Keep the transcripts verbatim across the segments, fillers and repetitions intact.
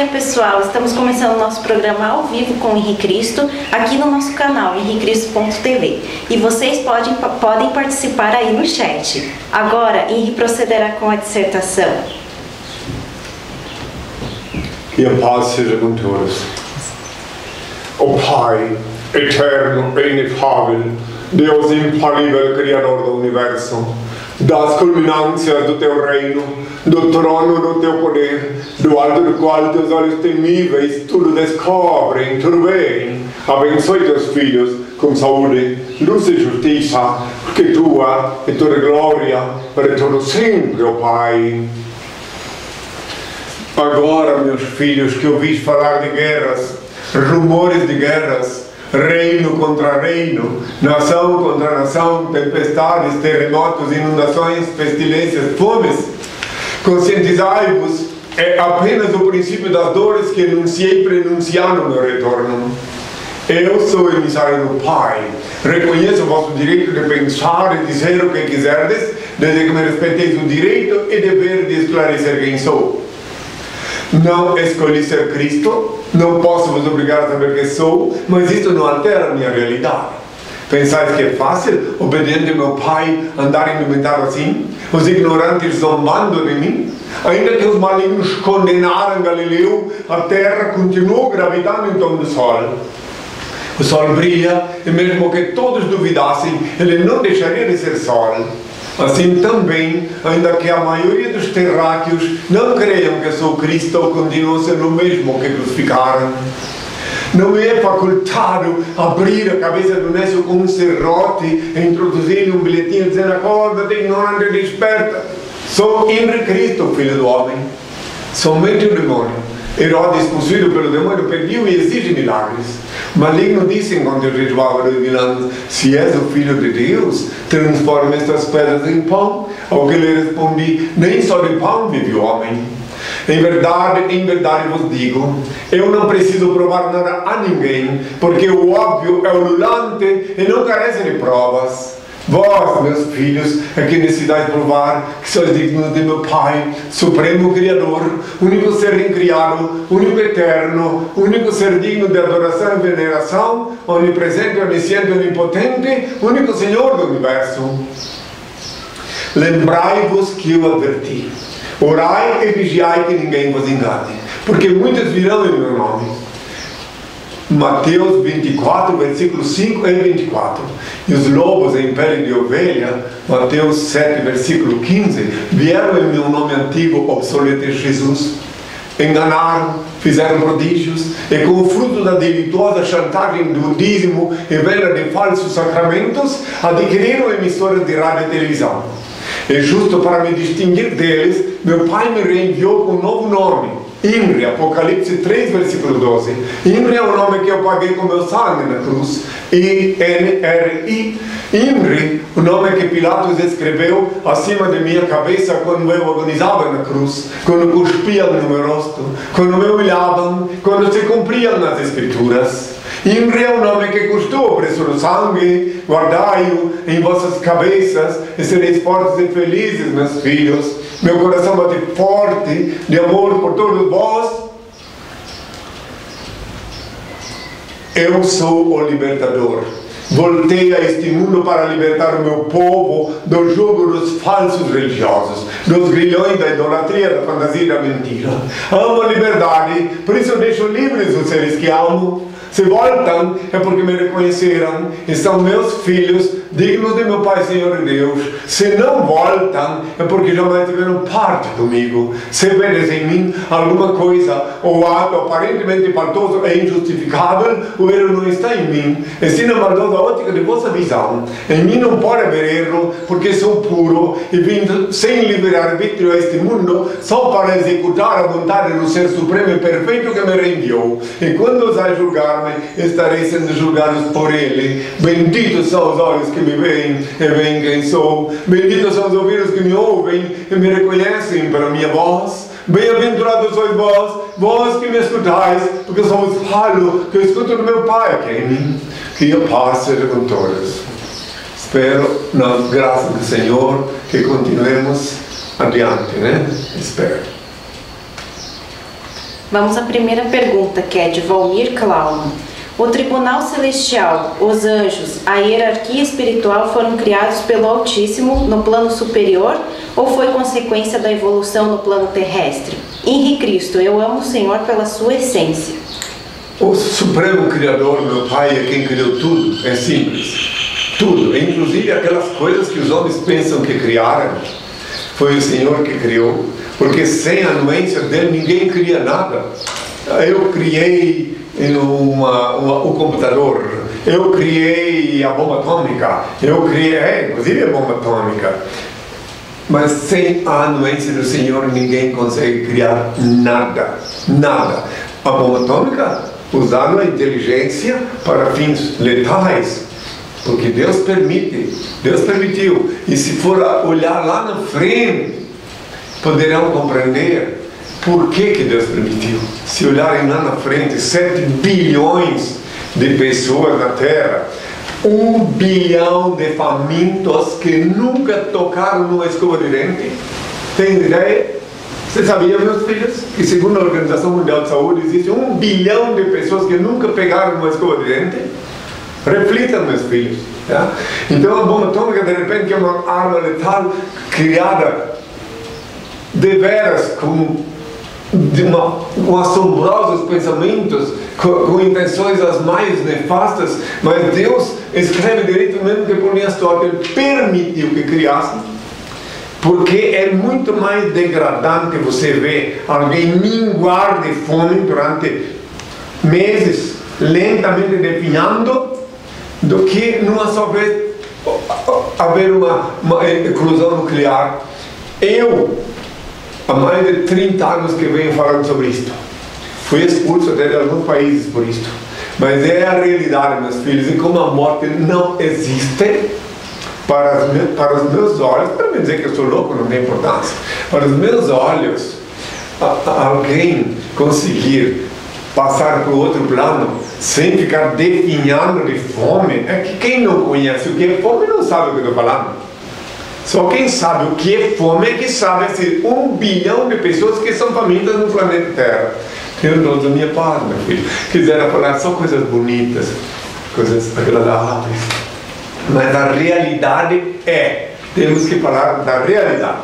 dia, pessoal! Estamos começando o nosso programa ao vivo com o Henrique Cristo, aqui no nosso canal, henrique cristo ponto t v. E vocês podem, podem participar aí no chat. Agora, Henrique procederá com a dissertação. Que a paz seja com todos. O Pai, eterno e inefável, Deus infalível, Criador do Universo, das culminâncias do Teu reino, do trono do Teu poder, do alto do qual Teus olhos temíveis tudo descobrem, tudo veem. Abençoe Teus filhos com saúde, luz e justiça, porque Tua é toda glória para todo sempre, ó Pai. Agora, meus filhos, que ouvis falar de guerras, rumores de guerras, reino contra reino, nação contra nação, tempestades, terremotos, inundações, pestilências, fomes, conscientizai-vos, é apenas o princípio das dores que anunciei prenunciando o meu retorno. Eu sou emissário do Pai, reconheço o vosso direito de pensar e dizer o que quiserdes, desde que me respeiteis o direito e dever de esclarecer quem sou. Não escolhi ser Cristo, não posso vos obrigar a saber quem sou, mas isto não altera a minha realidade. Pensais que é fácil, obediente ao meu Pai, andar indumentado assim? Os ignorantes zombando de mim? Ainda que os malignos condenaram Galileu, a terra continuou gravitando em torno do sol. O sol brilha, e mesmo que todos duvidassem, ele não deixaria de ser sol. Assim também, ainda que a maioria dos terráqueos não creiam que sou Cristo, continuo sendo o mesmo que crucificaram. Não me é facultado abrir a cabeça do nécio com um serrote e introduzir-lhe um bilhetinho dizendo: acorda-te, ignorante, desperta. Sou Henrique Cristo, filho do homem. Somente o demônio, Herodes, possuído pelo demônio, pediu e exige milagres. Maligno disse enquanto eu jejuava dois mil anos: se és o Filho de Deus, transforma estas pedras em pão. Ao que lhe respondi: nem só de pão vive o homem. Em verdade, em verdade vos digo, eu não preciso provar nada a ninguém, porque o óbvio é ululante e não carece de provas. Vós, meus filhos, é que necessitais provar que sois dignos de meu Pai, Supremo Criador, único ser incriado, único eterno, único ser digno de adoração e veneração, onipresente, onisciente, onipotente, único Senhor do Universo. Lembrai-vos que eu adverti. Orai e vigiai que ninguém vos engane, porque muitos virão em meu nome. Mateus vinte e quatro, versículos cinco e vinte e quatro. E os lobos em pele de ovelha, Mateus sete, versículo quinze, vieram em meu nome antigo, obsoleto Jesus. Enganaram, fizeram prodígios, e com o fruto da delituosa chantagem do dízimo e venda de falsos sacramentos, adquiriram emissoras de rádio e televisão. E justo para me distinguir deles, meu Pai me reenviou com um novo nome, Imre, Apocalipse três, versículo doze. Imre é o nome que eu paguei com meu sangue na cruz. I N R I. Imre, o nome que Pilatos escreveu acima de minha cabeça quando eu agonizava na cruz, quando cuspiam no meu rosto, quando me humilhavam, quando se cumpriam nas Escrituras. Imre é o nome que custou o preço do sangue. Guardai-o em vossas cabeças e sereis fortes e felizes, meus filhos. Meu coração bate forte de amor por todos vós. Eu sou o libertador. Voltei a este mundo para libertar o meu povo do jugo dos falsos religiosos, dos grilhões da idolatria, da fantasia e da mentira. Amo a liberdade, por isso eu deixo livres os seres que amo. Se voltam, é porque me reconheceram e são meus filhos, dignos de meu Pai, Senhor e Deus. Se não voltam, é porque jamais tiveram parte comigo. Se vedes em mim alguma coisa ou ato aparentemente faltoso e injustificável, o erro não está em mim. Ensina maldosa a ótica de vossa visão. Em mim não pode haver erro, porque sou puro e vim sem liberar arbítrio a este mundo, só para executar a vontade do Ser Supremo e Perfeito que me reenviou. E quando os julgar, estarei sendo julgados por Ele. Benditos são os olhos que me veem e veem quem sou. Benditos são os ouvidos que me ouvem e me reconhecem pela minha voz. Bem-aventurados sois vós, vós que me escutais, porque eu só vos falo que eu escuto do meu Pai que é em mim. Que a paz seja com todos. Espero, na graça do Senhor, que continuemos adiante, né? Espero. Vamos à primeira pergunta, que é de Valmir Klauman. O tribunal celestial, os anjos, a hierarquia espiritual foram criados pelo Altíssimo no plano superior ou foi consequência da evolução no plano terrestre? Henrique Cristo, eu amo o Senhor pela sua essência. O Supremo Criador, meu Pai, é quem criou tudo. É simples. Tudo, inclusive aquelas coisas que os homens pensam que criaram, foi o Senhor que criou, porque sem a anuência dele ninguém cria nada. Eu criei uma, uma, o computador, eu criei a bomba atômica, eu criei, é, inclusive a bomba atômica, mas sem a anuência do Senhor ninguém consegue criar nada, nada. A bomba atômica, usando a inteligência para fins letais, porque Deus permite, Deus permitiu, e se for olhar lá na frente, poderão compreender por que que Deus permitiu. Se olharem lá na frente, sete bilhões de pessoas na Terra, um bilhão de famintos que nunca tocaram numa escova de dente. Tem ideia? Você sabia, meus filhos, que segundo a Organização Mundial de Saúde existe um bilhão de pessoas que nunca pegaram uma escova de dente? Reflitam, meus filhos. Tá? Então a bomba atômica, de repente, que é uma arma letal criada de veras com, de uma, com assombrosos pensamentos, com, com intenções as mais nefastas, mas Deus escreve direito mesmo que por Aristóteles permitiu que criassem, porque é muito mais degradante você ver alguém minguar de fome durante meses, lentamente definhando, do que numa só vez haver uma, uma eclosão nuclear. Eu, há mais de trinta anos que venho falando sobre isto, fui expulso até de alguns países por isto, mas é a realidade, meus filhos, e como a morte não existe, para os meus, para os meus olhos, para me dizer que eu sou louco não tem importância, para os meus olhos, a, a alguém conseguir passar para o outro plano sem ficar definhando de fome, é que quem não conhece o que é fome não sabe o que eu estou falando. Só quem sabe o que é fome é que sabe esse um bilhão de pessoas que são famintas no planeta Terra. Eu não da minha paz, meu filho. Quiseram falar só coisas bonitas, coisas agradáveis. Mas a realidade é, temos que falar da realidade.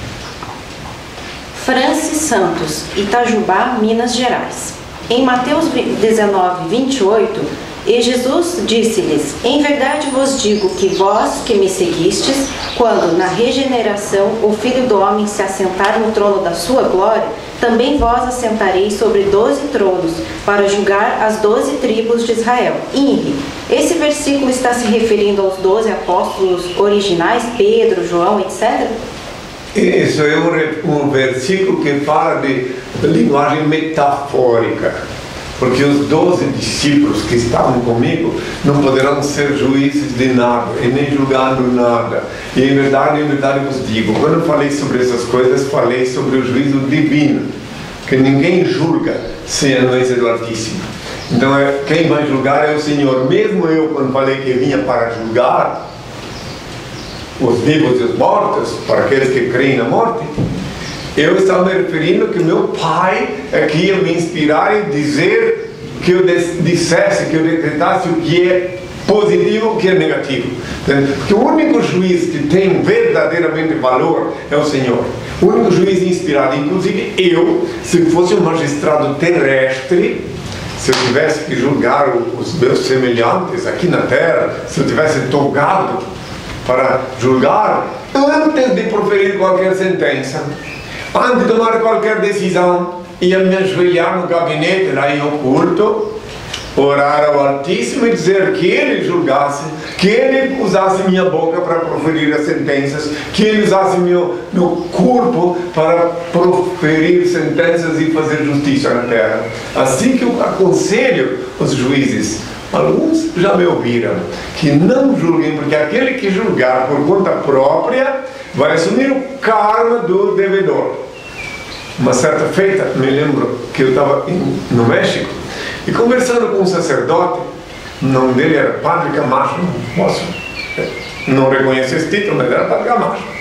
Francis Santos, Itajubá, Minas Gerais. Em Mateus dezenove, vinte e oito, e Jesus disse-lhes: em verdade vos digo que vós que me seguistes, quando na regeneração o Filho do Homem se assentar no trono da sua glória, também vós assentareis sobre doze tronos, para julgar as doze tribos de Israel. Inri, esse versículo está se referindo aos doze apóstolos originais, Pedro, João, etcétera? Isso é um, um versículo que fala de linguagem metafórica, porque os doze discípulos que estavam comigo não poderão ser juízes de nada e nem julgando nada. E em verdade, em verdade vos digo, quando eu falei sobre essas coisas, falei sobre o juízo divino, que ninguém julga sem a anuência do Altíssimo. Então é, quem vai julgar é o Senhor. Mesmo eu, quando falei que vinha para julgar os vivos e os mortos, para aqueles que creem na morte, eu estava me referindo que meu Pai é que ia me inspirar e dizer que eu dissesse, que eu decretasse o que é positivo e o que é negativo. Porque o único juiz que tem verdadeiramente valor é o Senhor. O único juiz inspirado, inclusive eu, se fosse um magistrado terrestre, se eu tivesse que julgar os meus semelhantes aqui na terra, se eu tivesse togado para julgar, antes de proferir qualquer sentença, antes de tomar qualquer decisão, ia me ajoelhar no gabinete lá em oculto, orar ao Altíssimo e dizer que Ele julgasse, que Ele usasse minha boca para proferir as sentenças, que Ele usasse meu, meu corpo para proferir sentenças e fazer justiça na terra. Assim que eu aconselho os juízes, alguns já me ouviram, que não julguem, porque aquele que julgar por conta própria vai assumir o karma do devedor. Uma certa feita, me lembro que eu estava no México e conversando com um sacerdote, o nome dele era Padre Camacho, não posso, não reconheço esse título, mas era Padre Camacho.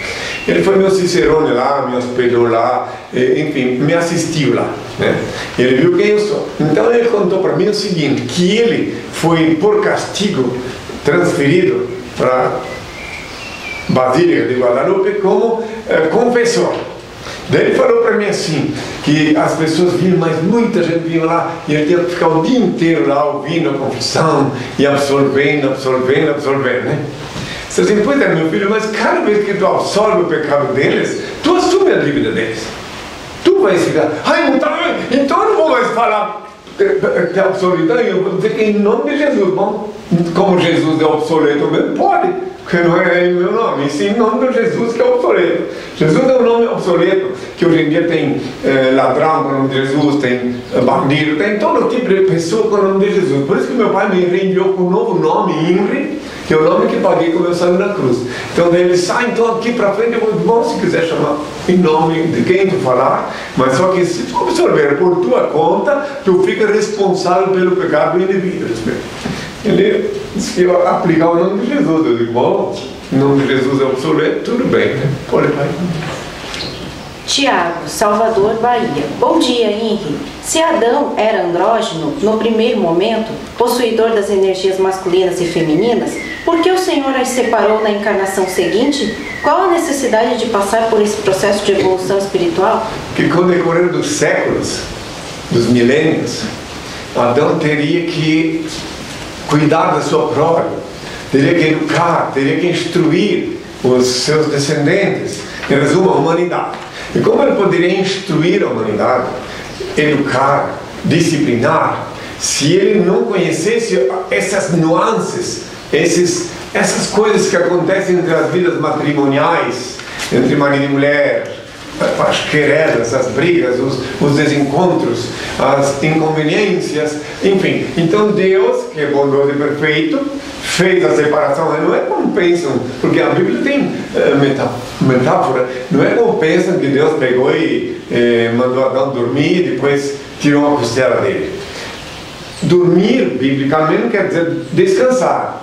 Ele foi meu cicerone lá, me hospedou lá, enfim, me assistiu lá, né? Ele viu quem eu sou. Então ele contou para mim o seguinte, que ele foi, por castigo, transferido para Basílica de Guadalupe como eh, confessor. Daí ele falou para mim assim, que as pessoas vinham, mas muita gente vinha lá, e ele tinha que ficar o dia inteiro lá ouvindo a confissão, e absolvendo, absolvendo, absolvendo, né? Você assim, pois é, meu filho, mas cada vez que tu absolve o pecado deles, tu assume a dívida deles. Tu vais ficar, ai, então, então eu não vou mais falar que é absolvição, eu vou dizer que em nome de Jesus, bom, como Jesus é obsoleto mesmo, pode, porque não é em meu nome, e sim em nome de Jesus que é obsoleto. Jesus é um nome obsoleto, que hoje em dia tem eh, ladrão com o nome de Jesus, tem eh, bandido, tem todo tipo de pessoa com o nome de Jesus. Por isso que meu pai me reenviou com um novo nome, Inri, que é o nome que paguei com o meu sangue na cruz. Então daí ele sai, então aqui para frente eu vou, bom, se quiser chamar em nome de quem tu falar, mas só que se tu absorver por tua conta, tu fica responsável pelo pecado do indivíduo. Ele disse que eu aplicar o nome de Jesus. Eu digo, bom, o nome de Jesus é obsoleto, tudo bem, né? Pode vai. Tiago, Salvador, Bahia. Bom dia, Henri. Se Adão era andrógeno, no primeiro momento, possuidor das energias masculinas e femininas, por que o Senhor as separou na encarnação seguinte? Qual a necessidade de passar por esse processo de evolução espiritual? Que com o decorrer dos séculos, dos milênios, Adão teria que cuidar da sua prole, teria que educar, teria que instruir os seus descendentes, em resumo, a humanidade. E como ele poderia instruir a humanidade, educar, disciplinar, se ele não conhecesse essas nuances, esses, essas coisas que acontecem entre as vidas matrimoniais, entre marido e mulher, as querelas, as brigas, os, os desencontros, as inconveniências, enfim. Então Deus, que é bondoso e perfeito, fez a separação. Não é como pensam, porque a Bíblia tem uh, metáfora, não é como pensam que Deus pegou e eh, mandou Adão dormir e depois tirou a costela dele. Dormir, biblicamente, quer dizer descansar.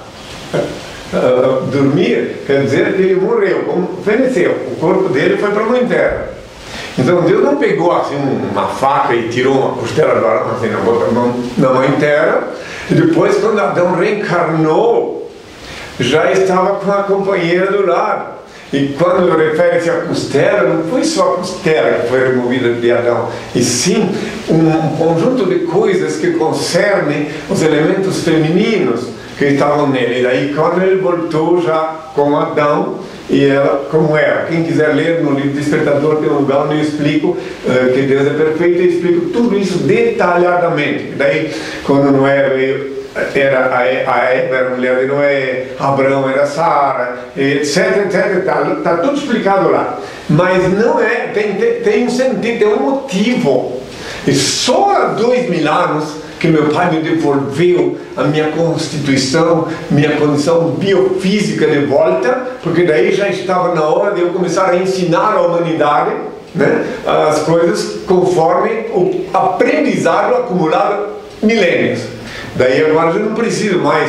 Uh, dormir quer dizer que ele morreu, como feneceu, o corpo dele foi para a mãe terra. Então Deus não pegou assim uma faca e tirou uma costela do Adão assim, na, boca, na mãe terra, e depois quando Adão reencarnou já estava com a companheira do lado. E quando refere-se à costela, não foi só a costela que foi removida de Adão, e sim um conjunto de coisas que concernem os elementos femininos que estavam nele. E daí quando ele voltou já com Adão e ela como era. Quem quiser ler no livro Despertador tem um lugar onde eu explico uh, que Deus é perfeito e explico tudo isso detalhadamente. E daí quando Noé veio, era a Eva era a mulher de Noé, Abraão era Sara, etc, etc, está tá tudo explicado lá. Mas não é, tem, tem, tem um sentido, tem um motivo. E só há dois mil anos que meu pai me devolveu a minha constituição, minha condição biofísica de volta, porque daí já estava na hora de eu começar a ensinar a humanidade, né, as coisas conforme o aprendizado acumulado milênios. Daí agora eu não preciso mais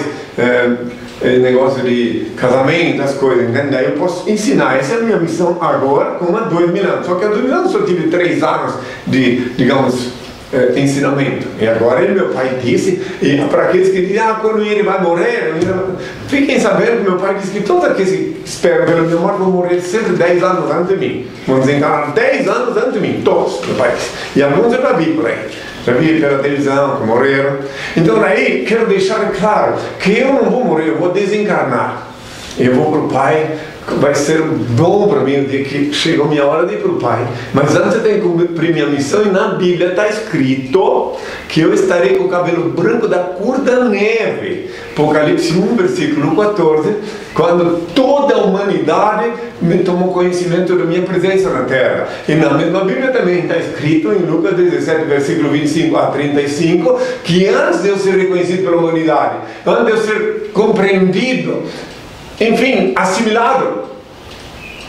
é, negócio de casamento, as coisas, entende? Daí eu posso ensinar. Essa é a minha missão agora, com há dois mil anos. Só que há dois mil anos eu tive três anos de, digamos, é, ensinamento. E agora ele, meu pai disse, e para aqueles que dizem, ah, quando ele vai morrer, ele vai... fiquem sabendo que meu pai disse que todos aqueles que esperam pela minha morte vão morrer sempre dez anos antes de mim. Vão desencarnar dez anos antes de mim, todos, meu pai disse. E alguns eu já vi por aí. Já vi pela televisão que morreram. Então aí quero deixar claro que eu não vou morrer, eu vou desencarnar. Eu vou para o Pai, vai ser bom para mim o dia que chegou a minha hora de ir para o Pai. Mas antes eu tenho que cumprir minha missão e na Bíblia está escrito que eu estarei com o cabelo branco da cor da neve. Apocalipse um, versículo quatorze, quando toda a humanidade me tomou conhecimento da minha presença na terra. E na mesma Bíblia também está escrito em Lucas dezessete, versículo vinte e cinco a trinta e cinco, que antes de eu ser reconhecido pela humanidade, antes de eu ser compreendido, enfim, assimilado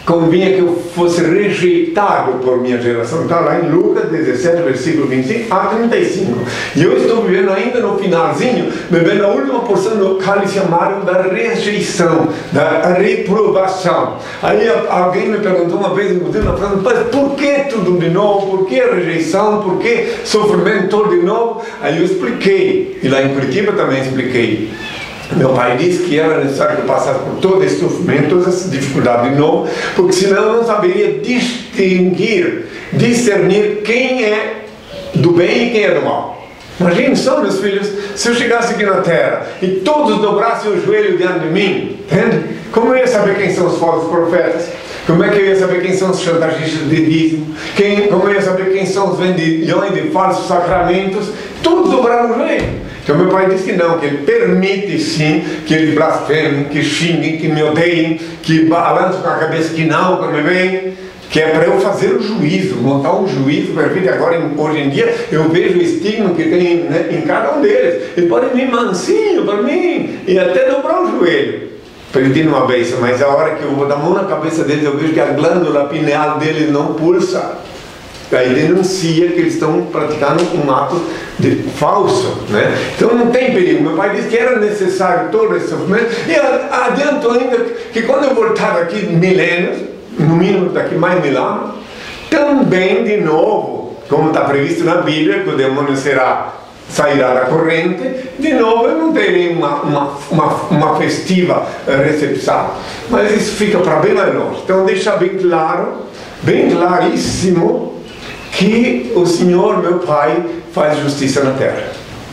convinha que eu fosse rejeitado por minha geração. Está lá em Lucas dezessete, versículo vinte e cinco a trinta e cinco. E eu estou vivendo ainda no finalzinho, bebendo a última porção do cálice amargo da rejeição, da reprovação. Aí alguém me perguntou uma vez, inclusive na frase, mas por que tudo de novo? Por que a rejeição? Por que sofrimento todo de novo? Aí eu expliquei, e lá em Curitiba também expliquei. Meu pai disse que era necessário que eu passasse por todo esse sofrimento, toda essa dificuldade de novo, porque senão eu não saberia distinguir, discernir quem é do bem e quem é do mal. Imagine só, meus filhos, se eu chegasse aqui na terra e todos dobrassem o joelho diante de mim, entende? Como eu ia saber quem são os falsos profetas? Como é que eu ia saber quem são os chantagistas de dízimo? Quem, como eu ia saber quem são os vendilhões de falsos sacramentos? Todos dobraram o joelho. Então meu pai disse que não, que ele permite sim que eles blasfemem, que xinguem, que me odeiem, que balancem com a cabeça que não quando me veem, que é para eu fazer o juízo, montar um juízo perfeito. Agora, hoje em dia, eu vejo o estigma que tem, né, em cada um deles. Eles podem vir mansinho para mim e até dobrar o joelho, pedindo uma bênção, mas a hora que eu vou dar a mão na cabeça deles, eu vejo que a glândula pineal deles não pulsa. Aí denuncia que eles estão praticando um ato de falso, né? Então não tem perigo. Meu pai disse que era necessário todo esse sofrimento, e adianto ainda que quando eu voltar daqui milênios, no mínimo daqui mais mil anos, também de novo, como está previsto na Bíblia, que o demônio será sairá da corrente, de novo eu não terei uma, uma, uma, uma festiva recepção, mas isso fica para bem mais longe. Então deixa bem claro, bem claríssimo, que o Senhor, meu Pai, faz justiça na terra.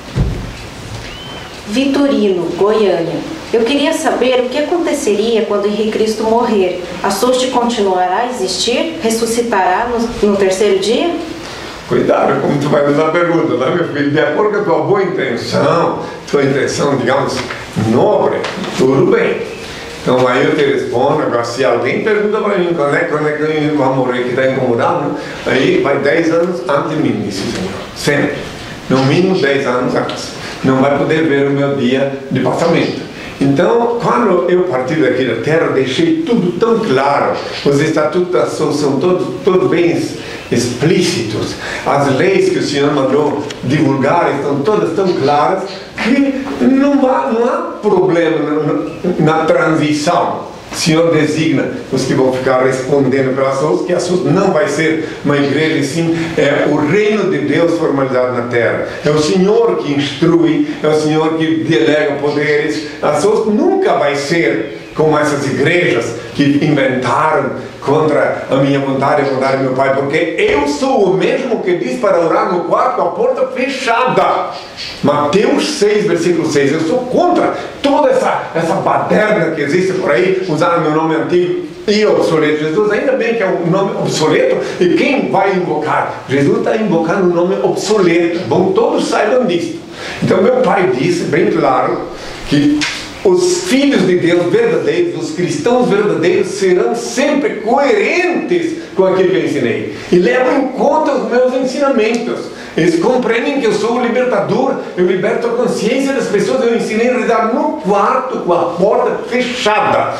Vitorino, Goiânia. Eu queria saber o que aconteceria quando Henrique Cristo morrer. A sorte continuará a existir? Ressuscitará no, no terceiro dia? Cuidado como tu vai usar a pergunta, né, meu filho? De acordo com a tua boa intenção, tua intenção, digamos, nobre, tudo bem. Então aí eu te respondo. Agora, se alguém pergunta para mim quando é, quando é que eu vou morrer, que está incomodado, né? Aí vai dez anos antes de mim, isso, Senhor. Sempre. No mínimo dez anos antes. Não vai poder ver o meu dia de passamento. Então, quando eu parti daqui da terra, deixei tudo tão claro. Os estatutos da Ação são todos, todos bem explícitos. As leis que o Senhor mandou divulgar estão todas tão claras que não há, não há problema na, na transição. O Senhor designa os que vão ficar respondendo pelas suas, que a sua não vai ser uma igreja, e sim é o reino de Deus formalizado na terra. É o Senhor que instrui, é o Senhor que delega poderes. A sua nunca vai ser como essas igrejas que inventaram contra a minha vontade e a vontade do meu Pai, porque eu sou o mesmo que diz para orar no quarto com a porta fechada. Mateus seis, versículo seis. Eu sou contra toda essa, essa baderna que existe por aí, usando meu nome antigo e obsoleto. Jesus, ainda bem que é um nome obsoleto, e quem vai invocar? Jesus está invocando um nome obsoleto. Bom, todos saibam disso. Então meu Pai disse bem claro que os filhos de Deus verdadeiros, os cristãos verdadeiros, serão sempre coerentes com aquilo que eu ensinei e levam em conta os meus ensinamentos. Eles compreendem que eu sou o libertador, eu liberto a consciência das pessoas. Eu ensinei a rezar no quarto com a porta fechada.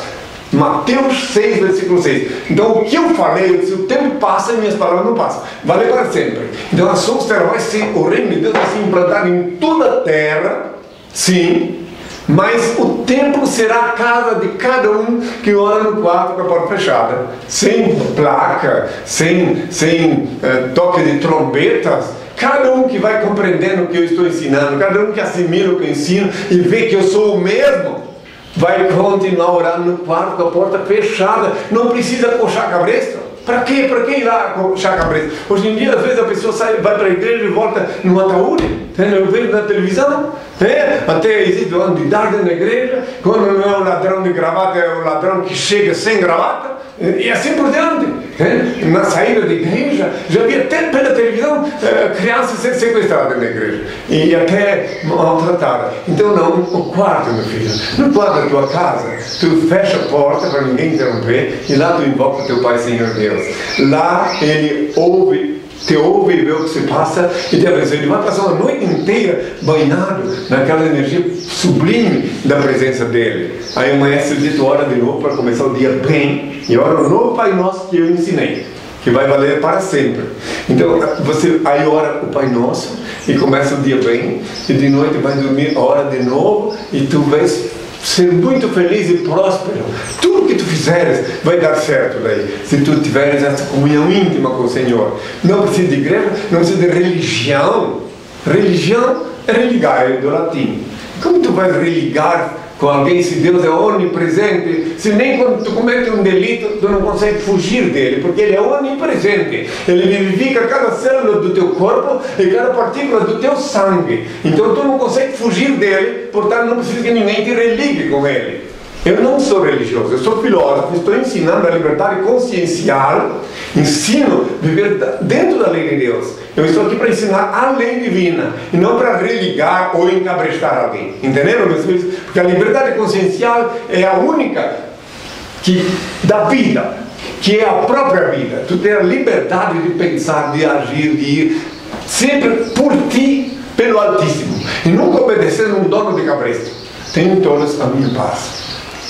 Mateus seis, versículo seis. Então o que eu falei, se o tempo passa e minhas palavras não passam, vai levar sempre. Então a sua terra vai ser, o reino de Deus vai se implantar em toda a terra, sim. Mas o templo será a casa de cada um que ora no quarto com a porta fechada, sem placa, sem, sem eh, toque de trombetas. Cada um que vai compreendendo o que eu estou ensinando, cada um que assimila o que eu ensino e vê que eu sou o mesmo, vai continuar orando no quarto com a porta fechada. Não precisa coxar a cabresto. Para quê? Para que ir lá coxar a cabresto? Hoje em dia, às vezes, a pessoa sai, vai para a igreja e volta no ataúde. Eu vejo na televisão, é? Até existe o ano de idade na igreja. Quando não é o ladrão de gravata, é o ladrão que chega sem gravata. E assim por diante. É? Na saída da igreja, já vi até pela televisão é, crianças sendo sequestradas na igreja e até maltratadas. Então não, o quarto, meu filho, no quarto da tua casa, tu fecha a porta para ninguém interromper, e lá tu invoca o teu Pai, Senhor Deus. Lá Ele ouve te ouve e vê o que se passa e te abençoa. Ele vai passar uma noite inteira banhado naquela energia sublime da presença dele. Aí amanhece o dia, tu ora de novo para começar o dia bem e ora o novo Pai Nosso que eu ensinei, que vai valer para sempre. Então você aí ora o Pai Nosso e começa o dia bem, e de noite vai dormir, ora de novo, e tu vais ser muito feliz e próspero. Tudo que tu fizeres vai dar certo daí, se tu tiveres essa comunhão íntima com o Senhor. Não precisa de igreja, não precisa de religião. Religião é religar, é do latim. Como tu vais religar com alguém se Deus é onipresente, se nem quando tu comete um delito tu não consegue fugir dele, porque ele é onipresente, ele vivifica cada célula do teu corpo e cada partícula do teu sangue, então tu não consegue fugir dele, portanto não precisa que ninguém te religue com ele. Eu não sou religioso, eu sou filósofo, estou ensinando a liberdade consciencial, ensino a viver dentro da lei de Deus. Eu estou aqui para ensinar a lei divina e não para religar ou encabrestar alguém. Entenderam, meus filhos? Porque a liberdade consciencial é a única que dá vida, que é a própria vida. Tu tens a liberdade de pensar, de agir, de ir sempre por ti, pelo Altíssimo, e nunca obedecendo um dono de cabresto. Tenham todos a minha paz.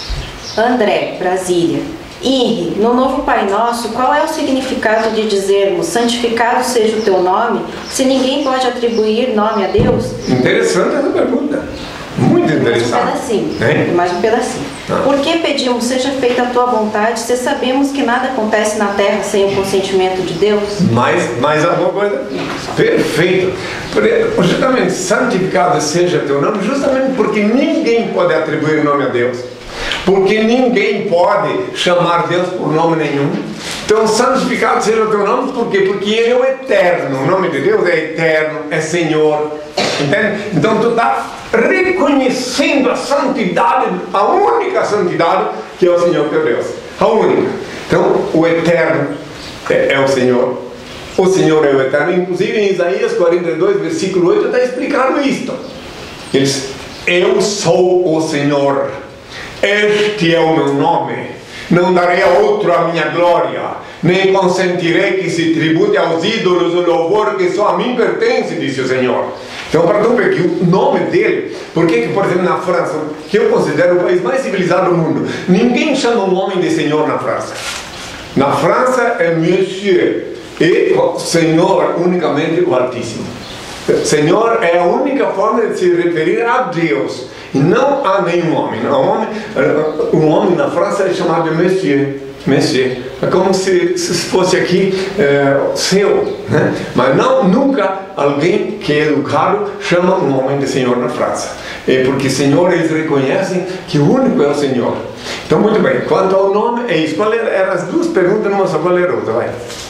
André, Brasília. Henri, no novo Pai Nosso, qual é o significado de dizermos santificado seja o teu nome, se ninguém pode atribuir nome a Deus? Interessante essa pergunta. Muito interessante. Mais um pedacinho. É? Mais um pedacinho. Ah. Por que pedimos seja feita a tua vontade, se sabemos que nada acontece na terra sem o consentimento de Deus? Mais, mais alguma coisa? Perfeito. Justamente, santificado seja teu nome, justamente porque ninguém pode atribuir nome a Deus. Porque ninguém pode chamar Deus por nome nenhum. Então, santificado seja o teu nome, por quê? Porque Ele é o eterno. O nome de Deus é eterno, é Senhor. Entende? Então, tu está reconhecendo a santidade, a única santidade que é o Senhor teu Deus. A única. Então, o eterno é, é o Senhor. O Senhor é o eterno. Inclusive, em Isaías quarenta e dois, versículo oito, está explicando isto. Ele diz: eu sou o Senhor. Este é o meu nome, não darei a outro a minha glória, nem consentirei que se tribute aos ídolos o louvor que só a mim pertence, disse o Senhor. Então, para tu ver que o nome dele, por que, por exemplo, na França, que eu considero o país mais civilizado do mundo, ninguém chama um homem de Senhor na França. Na França é Monsieur, e Senhor unicamente o Altíssimo. Senhor é a única forma de se referir a Deus, e não a nenhum homem. Um homem, um homem na França é chamado de Monsieur. Monsieur. É como se, se fosse aqui é, seu, né? Mas não, nunca alguém que é educado chama um homem de Senhor na França. É porque Senhor eles reconhecem que o único é o Senhor. Então, muito bem. Quanto ao nome, é isso. Qual era, eram as duas perguntas numa só? Qual era a outra? Vai.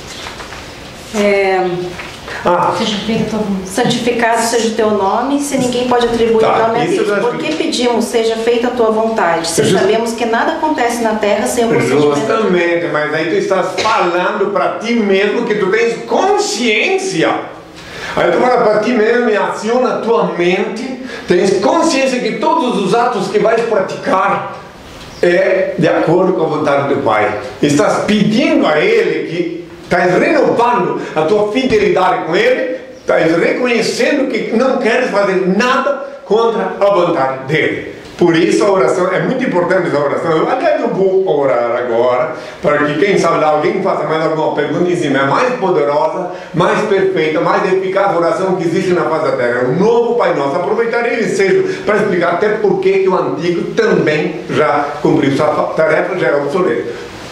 É... Ah. Seja feito tua vontade. Santificado seja o teu nome, se ninguém pode atribuir tá, nome a Deus. Por que pedimos seja feita a tua vontade, se Just... sabemos que nada acontece na terra sem o consentimento? Justamente, mas aí tu estás falando para ti mesmo que tu tens consciência. Aí tu fala para ti mesmo e aciona a tua mente, tens consciência que todos os atos que vais praticar é de acordo com a vontade do Pai. Estás pedindo a Ele que estás renovando a tua fidelidade com Ele, estás reconhecendo que não queres fazer nada contra a vontade dEle. Por isso a oração, é muito importante essa oração. Aliás, eu vou orar agora, para que quem sabe lá alguém faça mais alguma pergunta em cima. É mais poderosa, mais perfeita, mais eficaz a oração que existe na face da terra. O novo Pai Nosso. Aproveitarei esse ensejo para explicar até por que o antigo também já cumpriu sua tarefa, já é obsoleto.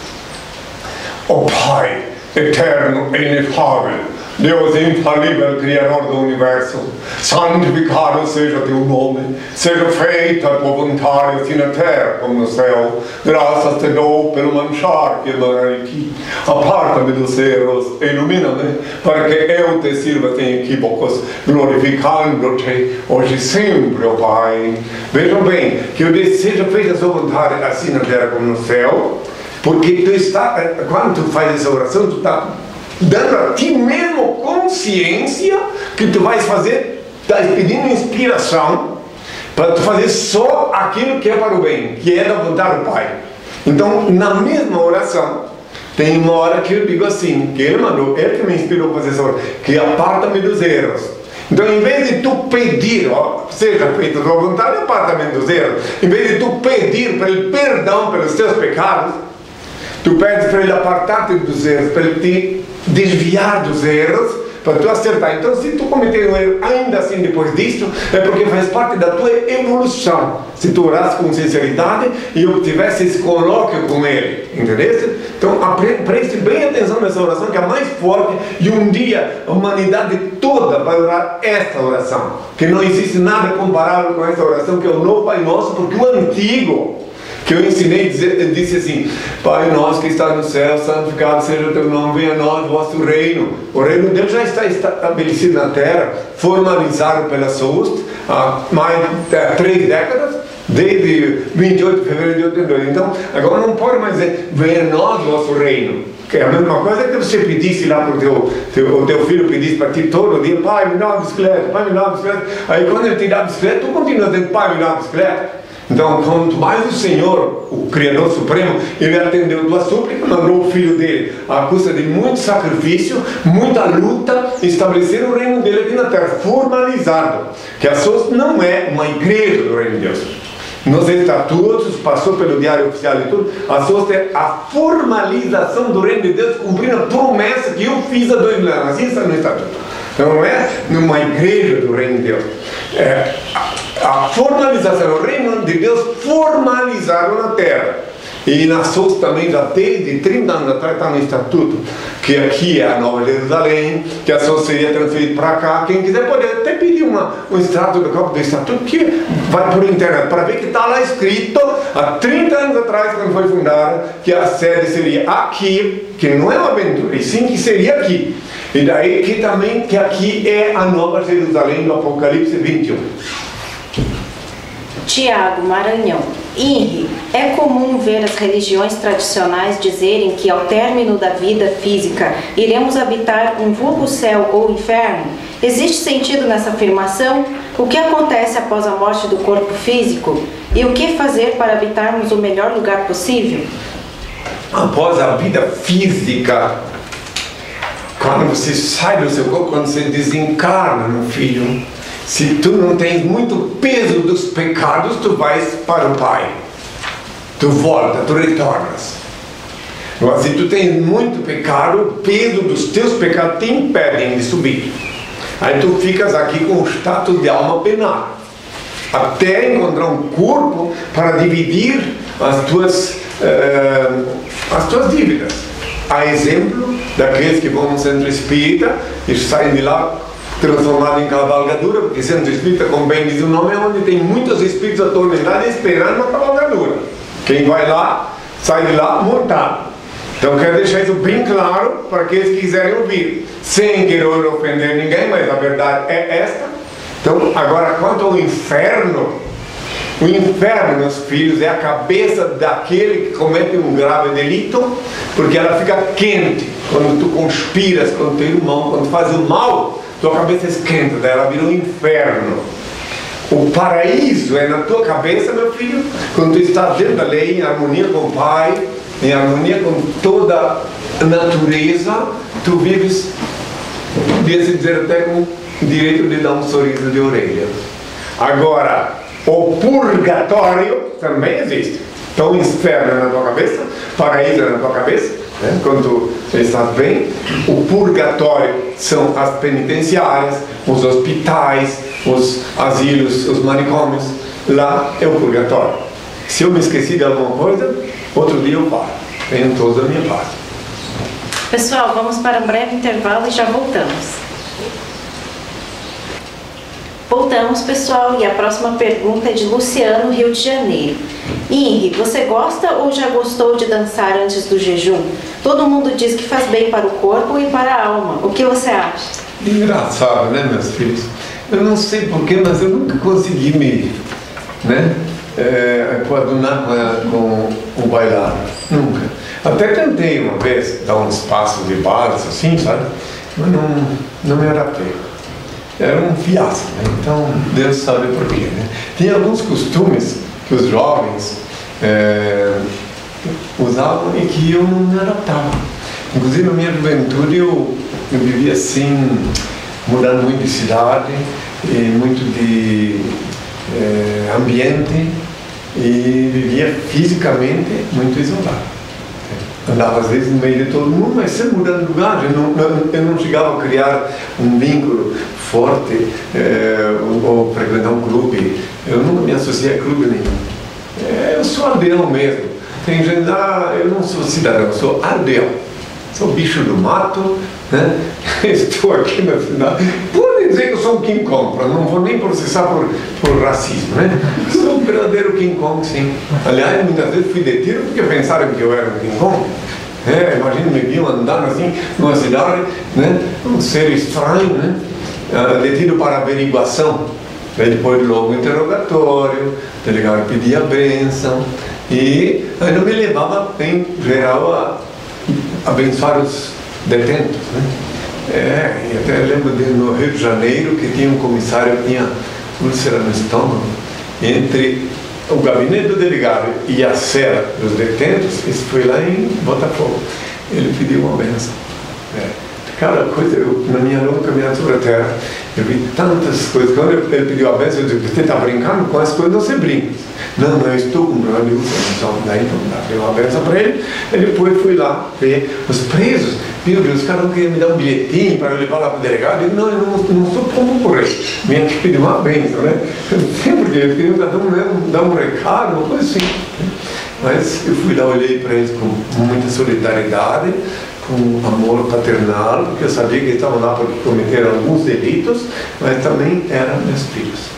Ó Pai eterno e inefável, Deus infalível, Criador do Universo, santificado seja teu nome, seja feita a tua vontade, assim na terra como no céu. Graças te dou pelo manchar que emana em ti. Aparta-me dos erros, ilumina-me, para que eu te sirva sem equívocos, glorificando-te hoje e sempre, ó Pai. Vejam bem, que eu disse, seja feita a sua vontade, assim na terra como no céu, porque tu está, quando tu faz essa oração, tu está dando a ti mesmo consciência que tu vais fazer, estás pedindo inspiração para tu fazer só aquilo que é para o bem, que é da vontade do Pai. Então, na mesma oração, tem uma hora que eu digo assim, que ele mandou, ele que me inspirou a fazer essa hora, que aparta-me dos erros. Então, em vez de tu pedir, ó, seja feita a tua vontade, aparta-me dos erros. Em vez de tu pedir para ele perdão pelos teus pecados, tu pedes para ele apartar-te dos erros, para ele te desviar dos erros, para tu acertar. Então, se tu cometer um erro ainda assim depois disso, é porque faz parte da tua evolução. Se tu orasse com sinceridade e obtivesse esse colóquio com ele, entendeu? Então, preste bem atenção nessa oração, que é a mais forte, e um dia a humanidade toda vai orar esta oração, que não existe nada comparável com essa oração, que é o novo Pai Nosso, porque o antigo que eu ensinei, disse assim: Pai nosso que está no céu, santificado seja o teu nome, venha a nós o vosso reino. O reino de Deus já está estabelecido na terra, formalizado pela SOST há mais de três décadas, desde vinte e oito de fevereiro de oitenta e dois. Então, agora não pode mais dizer, venha a nós o vosso reino, que é a mesma coisa que você pedisse lá para o teu, teu, o teu filho, pedisse para ti todo dia: Pai, me dá uma bicicleta, pai, me dá uma bicicleta. Aí quando ele te dá a bicicleta, tu continua dizendo: Pai, me dá uma bicicleta. Então, quanto mais o Senhor, o Criador Supremo, ele atendeu tua súplica, mandou o Filho dele, à custa de muito sacrifício, muita luta, estabelecer o reino dele aqui na terra, formalizado. Que a SOS não é uma igreja do reino de Deus. Nos estatutos, passou pelo diário oficial e tudo, a SOS é a formalização do reino de Deus, cumprindo a promessa que eu fiz há dois mil anos. Assim está no estatuto. Então, não é numa igreja do reino de Deus. É a formalização, o reino de Deus formalizado na terra. E na SOS também, já desde trinta anos atrás, está no estatuto, que aqui é a Nova Jerusalém, que a SOS seria transferida para cá. Quem quiser pode até pedir uma, um extrato do cópia do estatuto, que vai por internet, para ver que está lá escrito, há trinta anos atrás, quando foi fundada, que a sede seria aqui, que não é uma aventura, e sim que seria aqui. E daí que também, que aqui é a Nova Jerusalém, no Apocalipse vinte e um. Tiago, Maranhão. Henri, é comum ver as religiões tradicionais dizerem que ao término da vida física iremos habitar um vulgo céu ou inferno? Existe sentido nessa afirmação? O que acontece após a morte do corpo físico? E o que fazer para habitarmos o melhor lugar possível? Após a vida física, quando você sai do seu corpo, quando você desencarna, meu filho, se tu não tens muito peso dos pecados, tu vais para o Pai. Tu volta, tu retornas. Mas se tu tens muito pecado, o peso dos teus pecados te impedem de subir. Aí tu ficas aqui com o status de alma penada, até encontrar um corpo para dividir as tuas, uh, as tuas dívidas. Há exemplo daqueles que vão no centro espírita e saem de lá transformado em cavalgadura, porque centro espírita, como bem diz o nome, é onde tem muitos espíritos atormentados esperando uma cavalgadura. Quem vai lá, sai de lá montado. Então quero deixar isso bem claro para aqueles que quiserem ouvir, sem querer ofender ninguém, mas a verdade é esta. Então, agora, quanto ao inferno, o inferno, meus filhos, é a cabeça daquele que comete um grave delito, porque ela fica quente quando tu conspiras com o teu irmão, quando tu faz o mal. Tua cabeça esquenta, ela vira um inferno. O paraíso é na tua cabeça, meu filho, quando tu estás dentro da lei, em harmonia com o Pai, em harmonia com toda a natureza, tu vives, podia se dizer até com direito de dar um sorriso de orelha. Agora, o purgatório também existe. Então o inferno é na tua cabeça, paraíso é na tua cabeça, né? Quando você está bem. O purgatório são as penitenciárias, os hospitais, os asilos, os manicômios. Lá é o purgatório. Se eu me esqueci de alguma coisa, outro dia eu falo. Tenham todos a minha parte. Pessoal, vamos para um breve intervalo e já voltamos. Voltamos, pessoal, e a próxima pergunta é de Luciano, Rio de Janeiro. Henri, você gosta ou já gostou de dançar antes do jejum? Todo mundo diz que faz bem para o corpo e para a alma. O que você acha? Engraçado, né, meus filhos? Eu não sei porquê, mas eu nunca consegui me, né, é, coadunar com, com o bailar. Nunca. Até tentei uma vez dar uns passos de balsa, assim, sabe? Mas não, não me adaptei. Era um fiasco, né? Então Deus sabe por quê, né? Tem alguns costumes que os jovens, é, usavam e que eu não me adaptava. Inclusive, na minha juventude, eu, eu vivia assim, mudando muito de cidade, e muito de eh, ambiente, e vivia fisicamente muito isolado. Andava às vezes no meio de todo mundo, mas sempre mudando de lugar. Eu não, eu não chegava a criar um vínculo forte, eh, ou, ou frequentar um clube. Eu nunca me associei a clube nenhum. É, eu sou aldeão mesmo. Tem gente, ah, eu não sou cidadão, eu sou aldeão. Sou bicho do mato, né? Estou aqui na cidade. Podem dizer que eu sou um King Kong, não vou nem processar por, por racismo, né? Sou um verdadeiro King Kong, sim. Aliás, muitas vezes fui detido porque pensaram que eu era um King Kong. É, imagina, me viam andando assim numa cidade, né? Um ser estranho, né? Uh, detido para averiguação. Aí depois de longo interrogatório, o delegado pedia a bênção e aí não me levava, em geral, a abençoar os detentos, né? É, e até lembro de no Rio de Janeiro que tinha um comissário que tinha úlcera no estômago. Entre o gabinete do delegado e a cela dos detentos, isso foi lá em Botafogo. Ele pediu uma bênção. É. Cada coisa, eu, na minha longa caminhada sobre a terra, eu vi tantas coisas. Quando ele pediu a bênção, eu disse: você está brincando com as coisas, não se brinca. Não, não, eu estou com um problema de úlcera, então daí não dá. Dei uma bênção para ele, e depois fui lá ver os presos. Meu Deus, os caras não queriam me dar um bilhetinho para eu levar lá para o delegado. Eu disse: não, eu não, não sou como correr. Vim aqui pedir uma bênção, né? Eu não sei porque eles queriam dar um, dar um recado, uma coisa assim. Mas eu fui lá, olhei para eles com muita solidariedade, com amor paternal, porque eu sabia que eles estavam lá porque cometeram alguns delitos, mas também eram meus filhos.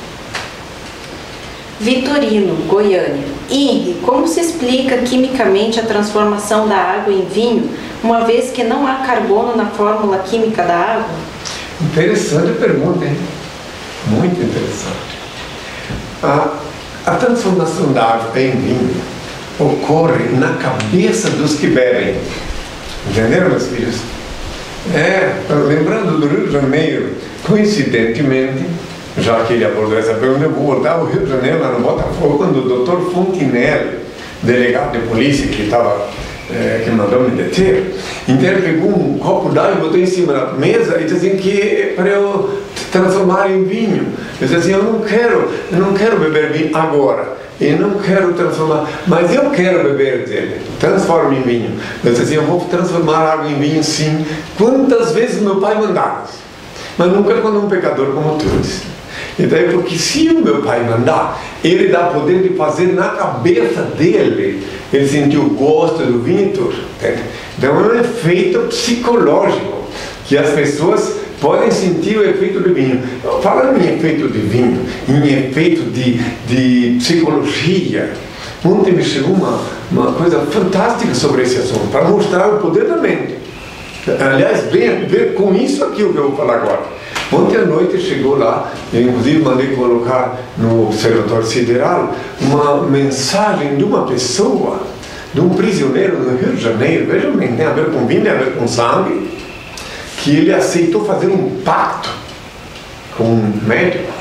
Vitorino, Goiânia. Henri, como se explica quimicamente a transformação da água em vinho, uma vez que não há carbono na fórmula química da água? Interessante pergunta, hein? Muito interessante. A, a transformação da água em vinho ocorre na cabeça dos que bebem. Entenderam, meus filhos? É, lembrando do Rio de Janeiro, coincidentemente, já que ele abordou essa pergunta, eu vou voltar ao Rio de Janeiro, lá no Botafogo, quando o doutor Fontinelli, delegado de polícia que estava, é, que mandou me deter, então ele pegou um copo d'água e botou em cima da mesa e disse assim, que para eu transformar em vinho. Eu disse assim: eu não quero, eu não quero beber vinho agora. Eu não quero transformar, mas eu quero beber dele. Transforma em vinho. Eu disse assim: eu vou transformar água em vinho, sim, quantas vezes meu pai mandava. Mas nunca quando um pecador como tu. E daí, porque se o meu pai mandar, ele dá poder de fazer na cabeça dele, ele sentiu o gosto do vinho e tudo. Então é um efeito psicológico que as pessoas podem sentir o efeito do vinho. Falando em efeito de vinho, em efeito de, de psicologia, ontem me chegou uma, uma coisa fantástica sobre esse assunto, para mostrar o poder da mente. Aliás, vem ver com isso aqui o que eu vou falar agora. Ontem à noite chegou lá, eu inclusive mandei colocar no Observatório Sideral, uma mensagem de uma pessoa, de um prisioneiro no Rio de Janeiro. Vejam bem, tem a ver com vinho, tem a ver com sangue, que ele aceitou fazer um pacto com um médico,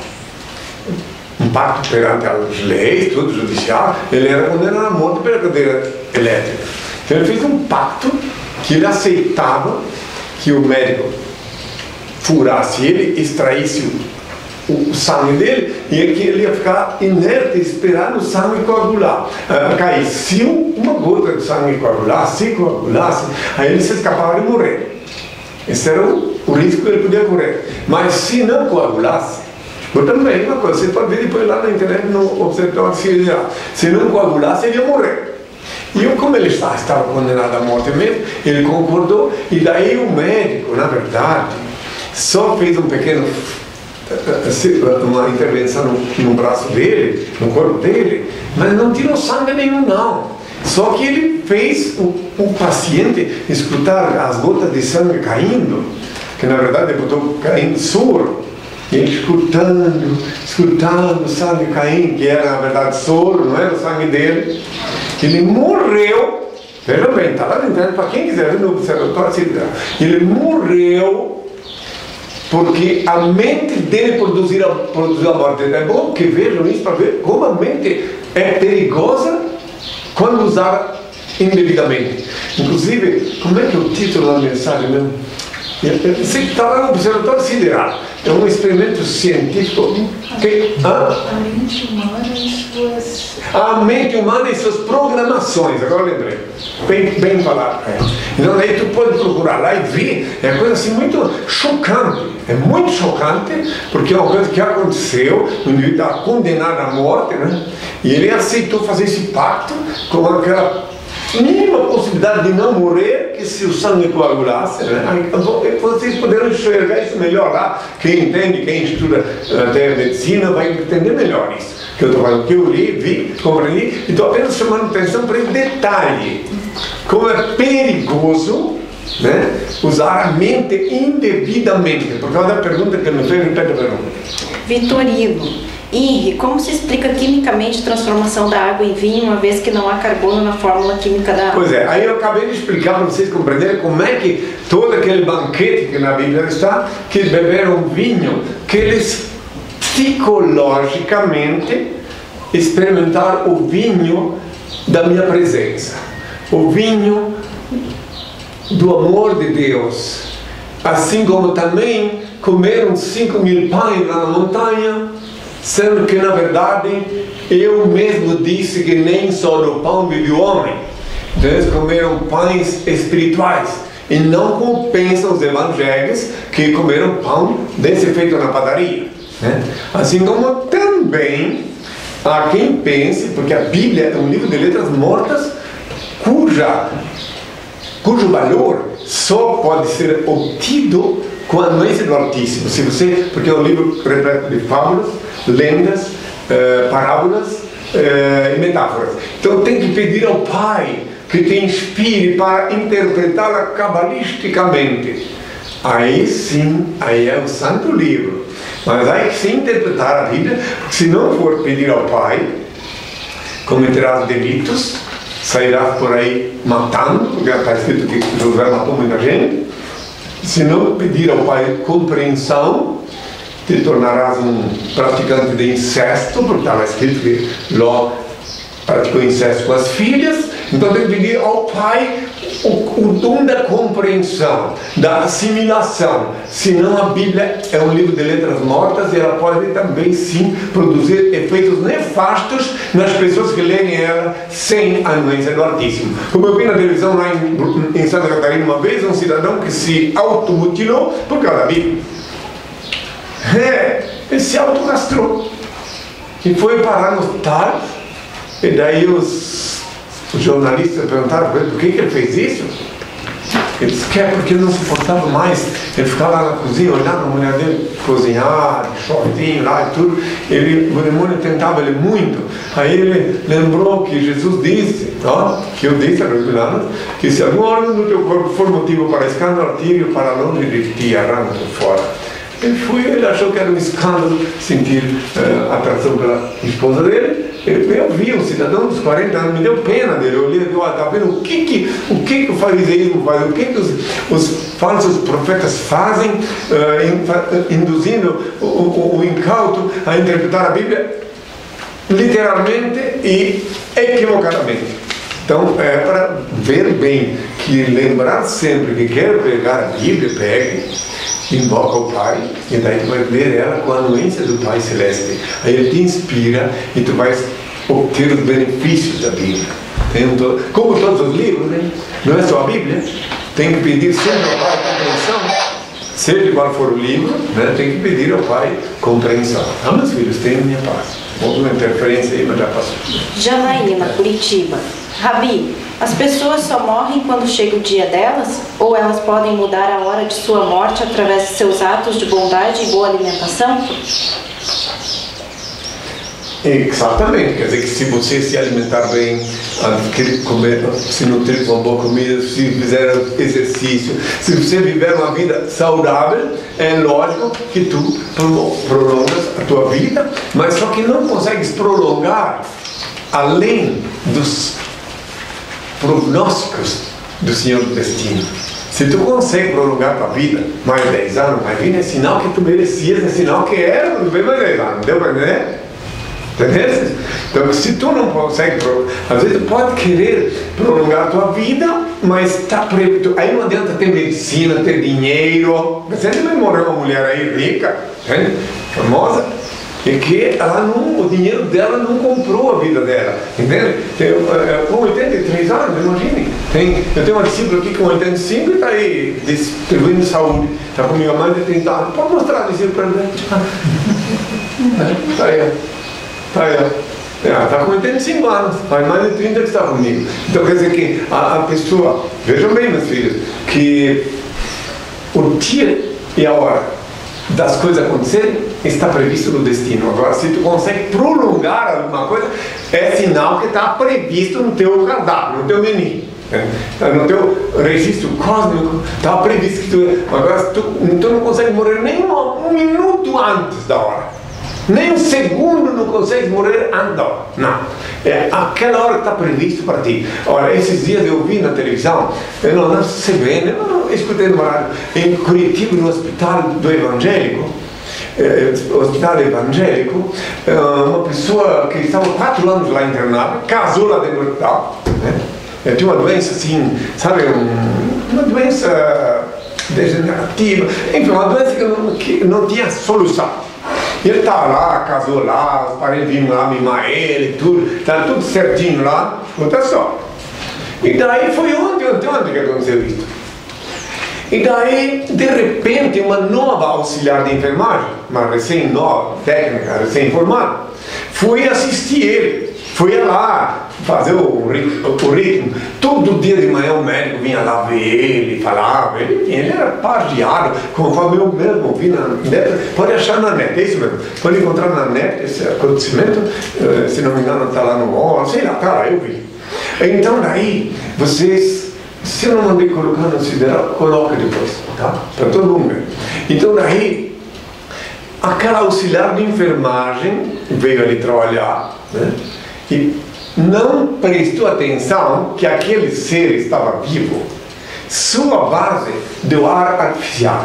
um pacto perante as leis, tudo judicial. Ele era condenado à morte pela cadeira elétrica. Então ele fez um pacto que ele aceitava que o médico furasse ele, extraísse o, o sangue dele, e que ele ia ficar inerte, esperando o sangue coagular, uh, cair. Se uma gota de sangue coagulasse, se coagulasse, aí ele se escapava de morrer. Esse era o, o risco que ele podia correr. Mas se não coagulasse, eu também, uma coisa, você pode ver depois lá na internet, no Observatório Sideral, se não coagulasse, ele ia morrer. E eu, como ele estava, estava condenado à morte mesmo, ele concordou, e daí o médico, na verdade, só fez um pequeno, uma intervenção no, no braço dele, no corpo dele, mas não tirou sangue nenhum, não. Só que ele fez o, o paciente escutar as gotas de sangue caindo, que na verdade botou caindo soro, e ele escutando, escutando o sangue caindo, que era na verdade soro, não era o sangue dele. Ele morreu, veja bem, está lá dentro, para quem quiser ver no Observatório Sideral. Ele morreu porque a mente dele produziu a, produziu a morte. É bom que vejam isso para ver como a mente é perigosa quando usada indevidamente. Inclusive, como é que é o título da mensagem mesmo? Eu sei que está lá no Observatório Sideral. É um experimento científico. Que, a mente humana e suas... A mente humana e suas programações. Agora eu lembrei. Bem, bem falado. É. Então aí tu pode procurar lá e ver. É uma coisa assim muito chocante. É muito chocante, porque é uma coisa que aconteceu. O indivíduo está condenado à morte, né? E ele aceitou fazer esse pacto com aquela mínima possibilidade de não morrer, que se o sangue coagulasse, né? Aí, vocês poderão enxergar isso melhor lá. Quem entende, quem estuda até medicina vai entender melhor isso que eu estou falando, que eu li, vi, compreendi, e estou apenas chamando atenção para esse detalhe, como é perigoso, né, usar a mente indevidamente. Por causa da pergunta que me fez, repete a pergunta. Vitorino, Henri, como se explica quimicamente a transformação da água em vinho, uma vez que não há carbono na fórmula química da água? Pois é, aí eu acabei de explicar para vocês compreenderem como é que todo aquele banquete que na Bíblia está, que beberam vinho, que eles psicologicamente experimentaram o vinho da minha presença, o vinho do amor de Deus, assim como também comeram cinco mil pães lá na montanha, sendo que na verdade eu mesmo disse que nem só do pão vive o homem. Então eles comeram pães espirituais e não compensam os evangelhos que comeram pão desse feito na padaria, né? Assim como também há quem pense, porque a Bíblia é um livro de letras mortas cuja, cujo valor só pode ser obtido com a anuência do Altíssimo. Se você, porque é um livro repleto de fábulas, lendas, uh, parábolas uh, e metáforas. Então tem que pedir ao Pai que te inspire para interpretá-la cabalisticamente. Aí sim, aí é o santo livro. Mas aí se interpretar a Bíblia, se não for pedir ao Pai, cometerás delitos, sairás por aí matando, porque está escrito que Josué matou muita gente. Se não pedir ao Pai compreensão, te tornarás um praticante de incesto, porque estava escrito que Ló praticou incesto com as filhas. Então tem que pedir ao Pai o, o dom da compreensão, da assimilação. Senão a Bíblia é um livro de letras mortas e ela pode também sim produzir efeitos nefastos nas pessoas que leem ela sem a anuência do Altíssimo. Como eu vi na televisão lá em, em Santa Catarina uma vez, um cidadão que se automutilou por causa da Bíblia. É, ele se autocastrou e foi parar no hospital. E daí os, os jornalistas perguntaram para ele por que, que ele fez isso. Ele disse que é porque ele não suportava mais. Ele ficava lá na cozinha olhando a mulher dele cozinhar, shortinho lá e tudo. Ele, o demônio tentava ele muito. Aí ele lembrou que Jesus disse, ó, que eu disse a Revelado, que se algum órgão do teu corpo for motivo para escândalo, tire-o para longe de ti, arranca fora. Ele foi, ele achou que era um escândalo sentir uh, atração pela esposa dele. Eu, eu vi um cidadão dos quarenta anos, me deu pena dele. Eu olhei e disse, tá vendo o que que o, que que o fariseísmo faz, o que que os, os falsos profetas fazem, uh, induzindo o, o, o incauto a interpretar a Bíblia literalmente e equivocadamente. Então, é para ver bem que lembrar sempre que quer pegar a Bíblia, pegue, invoca o Pai, e daí tu vai ler ela com a anuência do Pai Celeste. Aí ele te inspira e tu vais obter os benefícios da Bíblia. Como todos os livros, né? Não é só a Bíblia. Tem que pedir sempre ao Pai compreensão. Seja qual for o livro, né? Tem que pedir ao Pai compreensão. Ah, meus filhos, tenham minha paz. Houve uma interferência aí, mas já passou. Janaína, Curitiba. Rabi, as pessoas só morrem quando chega o dia delas? Ou elas podem mudar a hora de sua morte através de seus atos de bondade e boa alimentação? Exatamente, quer dizer que se você se alimentar bem, comer, se nutrir com boa comida, se fizer exercício, se você viver uma vida saudável, é lógico que tu prolongas a tua vida, mas só que não consegues prolongar além dos prognósticos do Senhor do Destino. Se tu consegue prolongar tua vida mais dez anos, mais vinte, é sinal que tu merecias, é sinal que era bem mais dez anos, deu para entender? Entendeu? Então, se tu não consegue, às vezes tu pode querer prolongar a tua vida, mas tá previsto. Aí não adianta ter medicina, ter dinheiro. Você vai morrer uma mulher aí rica, né? Famosa, e que ela não, o dinheiro dela não comprou a vida dela, entende? Tem, com oitenta e três anos, imagine. Tem, eu tenho uma discípula aqui com oitenta e cinco e está aí distribuindo saúde. Está comigo há mais de trinta anos. Pode mostrar a discípula para mim? Está aí, está aí. Está com oitenta e cinco anos, faz mais de trinta que está comigo. Então quer dizer que a, a pessoa, vejam bem, meus filhos, que o dia e a hora das coisas acontecerem está previsto no destino. Agora, se tu consegue prolongar alguma coisa, é sinal que está previsto no teu cardápio, no teu menu, no teu registro cósmico. Está previsto que tu. Agora, tu, tu não consegue morrer nem um, um minuto antes da hora. Nem um segundo não consegue morrer antes da hora. Não. É aquela hora que está previsto para ti. Ora, esses dias eu vi na televisão, eu não, na C B N, eu não escutei no rádio, em Curitiba, no hospital do evangélico, eh, hospital evangélico, eh, uma pessoa que estava quatro anos lá internada, casou lá dentro do hospital, né? Eh, tinha uma doença assim, sabe, um, uma doença degenerativa, enfim, uma doença que não, que não tinha solução. Ele estava lá, casou lá, os parentes vinham lá mimar ele, tudo, estava tudo certinho lá, escuta só. E daí foi ontem, ontem, ontem que aconteceu isso. E daí, de repente, uma nova auxiliar de enfermagem, uma recém-nova, técnica, recém-formada, foi assistir ele, foi lá fazer o, o ritmo. Todo dia de manhã o médico vinha lá ver ele, falava, ele, ele era pagiado, conforme eu mesmo vi na net, pode achar na net, é isso mesmo, pode encontrar na net esse acontecimento, se não me engano está lá no ó, sei lá, tá lá, eu vi. Então daí, vocês, se eu não mandei colocar no sideral, coloca depois, tá? Para todo mundo ver. Então daí, aquela auxiliar de enfermagem veio ali trabalhar, né? E não prestou atenção que aquele ser estava vivo. Sua base deu ar artificial.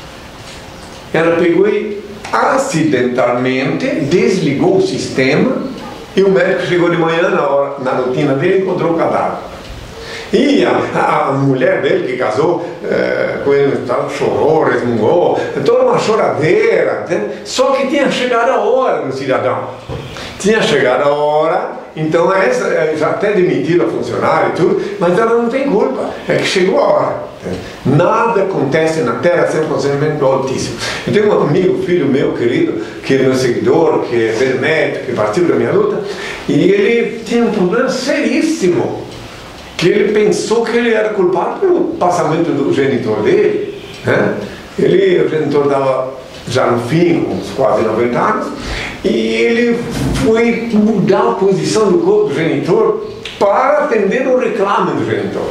Ela pegou e acidentalmente desligou o sistema e o médico chegou de manhã na, hora, na rotina dele e encontrou o cadáver. E a, a mulher dele que casou é, com ele chorou, resmungou, toda uma choradeira, entende? Só que tinha chegado a hora do cidadão. Tinha chegado a hora, então essa, já até demitiram a funcionária e tudo, mas ela não tem culpa, é que chegou a hora. Nada acontece na Terra sem um conhecimento altíssimo. Eu tenho um amigo, filho meu querido, que é meu seguidor, que é vermédico, que partiu da minha luta, e ele tinha um problema seríssimo, que ele pensou que ele era culpado pelo passamento do genitor dele, né? Ele, o genitor estava já no fim, com uns quase noventa anos, e ele foi mudar a posição do corpo do genitor para atender o reclame do genitor.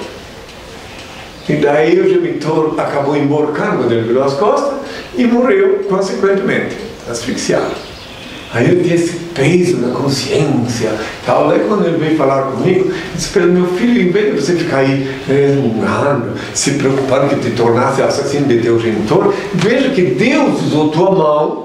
E daí o genitor acabou emborcando quando ele virou as costas e morreu, consequentemente, asfixiado. Aí eu tinha esse peso na consciência, tal. Daí quando ele veio falar comigo, eu disse para ele, meu filho, em vez de você ficar aí resmungando, se preocupando que te tornasse assassino de teu genitor, veja que Deus usou tua mão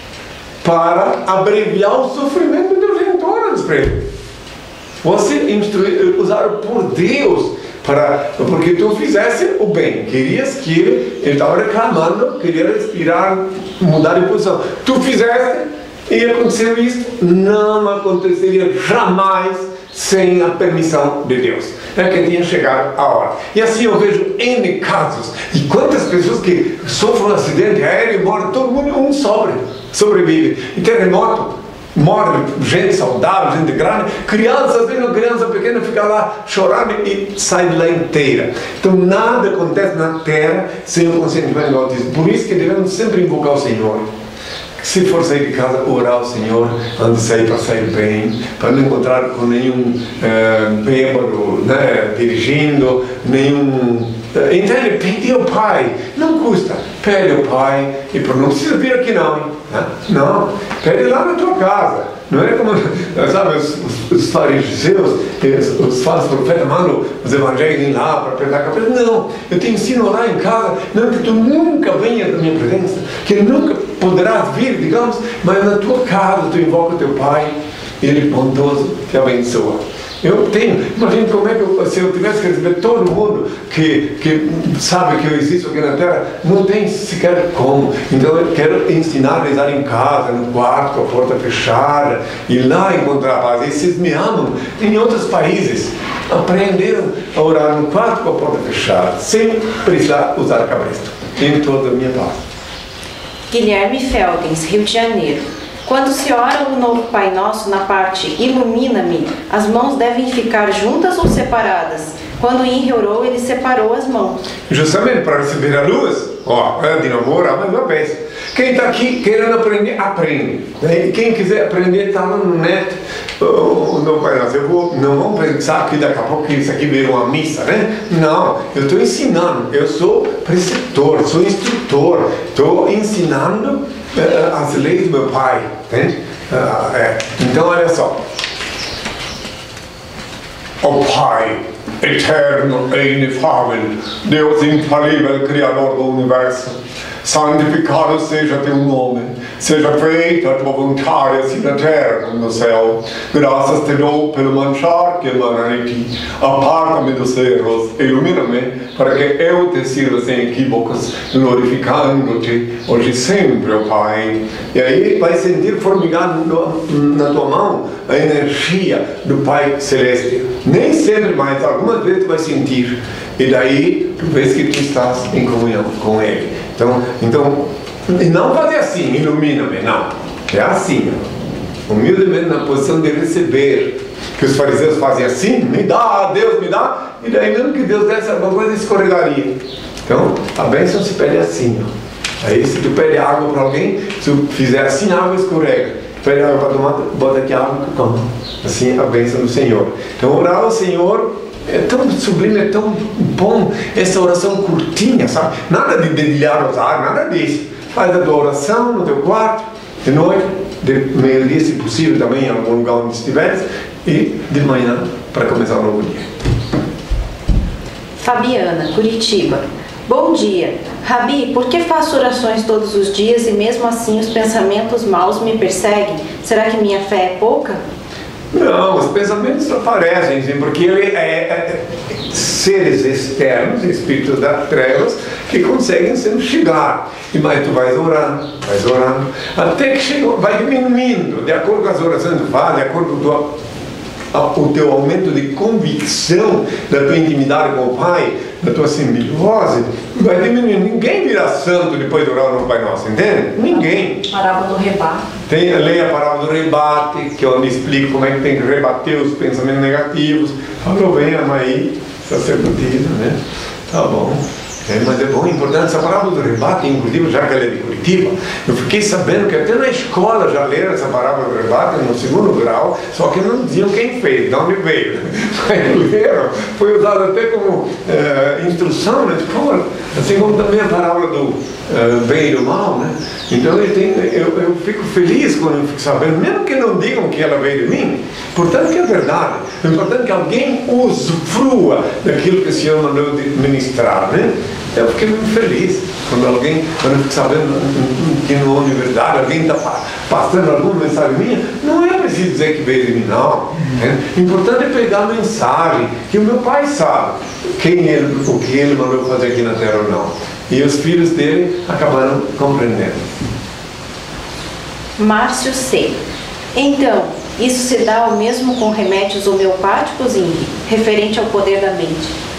para abreviar o sofrimento do teu genitor, eu disse para ele. Você instrui, usado por Deus, para, porque tu fizesse o bem, querias que ele, ele estava reclamando, queria respirar, mudar de posição. Tu fizeste, e aconteceu isso, não aconteceria jamais sem a permissão de Deus. É que tinha chegado a hora. E assim eu vejo N casos. E quantas pessoas que sofrem um acidente aéreo e morrem, todo mundo um sobre, sobrevive. E terremoto, morre gente saudável, gente grande, crianças, vem uma criança pequena, fica lá chorando e sai de lá inteira. Então nada acontece na Terra sem o consentimento do Altíssimo. Por isso que devemos sempre invocar o Senhor. Se for sair de casa, orar ao Senhor antes de sair, para sair bem, para não encontrar com nenhum é, bêbado, né, dirigindo, nenhum... É, entende? Pedir ao Pai, não custa. Pede ao Pai, e não precisa vir aqui não, hein? Não, pede lá na tua casa. Não é como, sabe, os, os, os fariseus, os, os falsos profetas mandam os evangélicos ir lá para apertar a cabeça. Não, eu te ensino lá em casa, não que tu nunca venhas da minha presença, que nunca poderás vir, digamos, mas na tua casa tu invoca o teu Pai, Ele bondoso te abençoa. Eu tenho, imagina como é que eu, se eu tivesse que receber todo mundo que, que sabe que eu existo aqui na Terra, não tem sequer como. Então eu quero ensinar a estar em casa, no quarto, com a porta fechada, e lá encontrar paz. E vocês me amam. Em outros países, aprenderam a orar no quarto com a porta fechada, sem precisar usar cabresto. Em toda a minha paz. Guilherme Feldens, Rio de Janeiro. Quando se ora o novo Pai Nosso na parte ilumina-me, as mãos devem ficar juntas ou separadas? Quando Henry orou, ele separou as mãos. Justamente para receber a luz. Ó, oh, de novo orar mais uma vez. Quem está aqui querendo aprender, aprende. E quem quiser aprender, está lá no net. Oh, não, Pai Nosso, eu vou, não vamos pensar que daqui a pouco isso aqui vira uma missa, né? Não, eu estou ensinando. Eu sou preceptor, sou instrutor. Estou ensinando uh, as leis do meu Pai. Entende? Uh, é. Então, olha só. O Pai eterno e inefável, Deus infalível, Criador do Universo, santificado seja teu nome, seja feita a tua vontade, assim na terra como no céu. Graças te dou pelo manchar que emana de ti. Aparta-me dos erros, ilumina-me, para que eu te sirva sem equívocos, glorificando-te hoje e sempre, ó Pai. E aí vai sentir formigar na tua mão a energia do Pai Celeste. Nem sempre, mas algumas vezes tu vai sentir. E daí tu vês que tu estás em comunhão com Ele. Então, então e não fazer assim, ilumina-me, não. É assim, ó. Humildemente na posição de receber. Que os fariseus fazem assim, me dá, Deus me dá. E daí mesmo que Deus desse alguma coisa, escorregaria. Então, a bênção se pede assim, ó. Aí se tu pede água para alguém, se tu fizer assim, a água escorrega. Pede água para tomar, bota aqui a água que toma. Assim a bênção do Senhor. Então orar ao Senhor é tão sublime, é tão bom. Essa oração curtinha, sabe? Nada de dedilhar os ar, nada disso. Faz a tua oração no teu quarto, de noite, de meio-dia, se possível, também em algum lugar onde estiveres, e de manhã para começar o novo dia. Fabiana, Curitiba. Bom dia. Rabi, por que faço orações todos os dias e mesmo assim os pensamentos maus me perseguem? Será que minha fé é pouca? Não, os pensamentos aparecem, sim, porque ele é, é, é seres externos, espíritos das trevas, que conseguem sempre chegar. E mas tu vais orando, vais orando, até que chega, vai diminuindo, de acordo com as orações que tu faz, de acordo com o teu, o teu aumento de convicção da tua intimidade com o Pai, da tua simbiose, vai diminuindo. Ninguém vira santo depois de orar no Pai Nosso, entende? Ninguém. Parábola do rebate. Tem, leia a parábola do rebate, que é onde explica como é que tem que rebater os pensamentos negativos. Falou bem, Amaí, sacerdotisa, né? Tá bom. É, mas é bom, importante essa parábola do rebate, inclusive já que ela é de Curitiba, eu fiquei sabendo que até na escola já leram essa parábola do rebate, no segundo grau, só que não diziam quem fez, de onde veio. Mas leram, foi usado até como uh, instrução na escola, assim como também a parábola do uh, bem e do mal, né? Então eu, tenho, eu, eu fico feliz quando eu fico sabendo, mesmo que não digam que ela veio de mim, portanto que é verdade, é importante que alguém usufrua daquilo que o Senhor mandou ministrar, né? Eu fiquei muito feliz quando alguém, quando eu fico sabendo que na universidade alguém está passando alguma mensagem minha. Não é preciso dizer que veio de mim, não. O importante é pegar a mensagem, que o meu Pai sabe quem ele, o que ele mandou fazer aqui na terra ou não. E os filhos dele acabaram compreendendo. Márcio C. Então, isso se dá ao mesmo com remédios homeopáticos, Henry, referente ao poder da mente?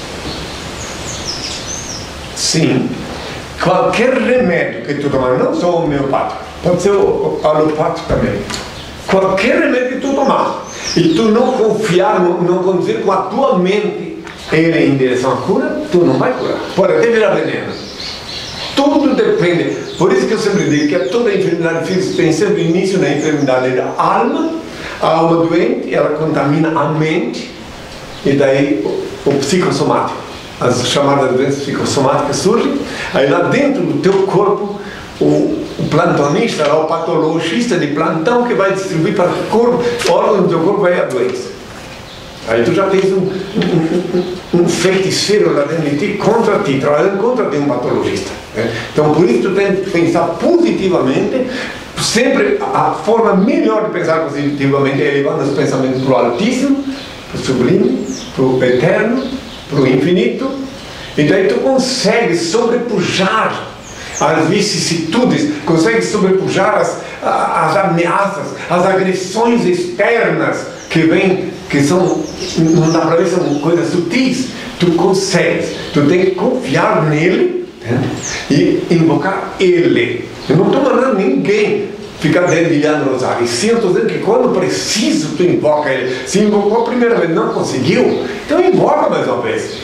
Sim, qualquer remédio que tu tomar, não só homeopático, pode ser alopático também. Qualquer remédio que tu tomar e tu não confiar, não, não conduzir com a tua mente ele em direção à cura, tu não vai curar. Pode até virar veneno. Tudo depende. Por isso que eu sempre digo que toda enfermidade física tem sempre início na enfermidade da alma. A alma doente, ela contamina a mente e daí o, o psicossomático. As chamadas doenças psicossomáticas surgem, aí lá dentro do teu corpo, o, o plantonista, lá, o patologista de plantão que vai distribuir para o corpo, o órgão do teu corpo vai a doença. Aí tu já tens um, um, um, um feiticeiro lá dentro de ti contra ti, trabalhando contra ti, um patologista. Né? Então por isso tu tens que pensar positivamente, sempre a forma melhor de pensar positivamente é elevando os pensamentos para o Altíssimo, para o sublime, para o eterno, para o infinito. E daí tu consegue sobrepujar as vicissitudes, consegue sobrepujar as, as ameaças, as agressões externas que vêm, que são, não dá para ver, são coisas sutis. Tu consegues, tu tem que confiar nele, né? E invocar ele. Eu não estou mandando ninguém ficar dedilhando no rosário. E sim, eu estou dizendo que quando preciso tu invoca ele. Se invocou a primeira vez, não conseguiu, então invoca mais uma vez,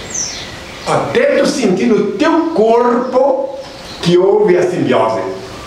até tu sentir no teu corpo que houve a simbiose.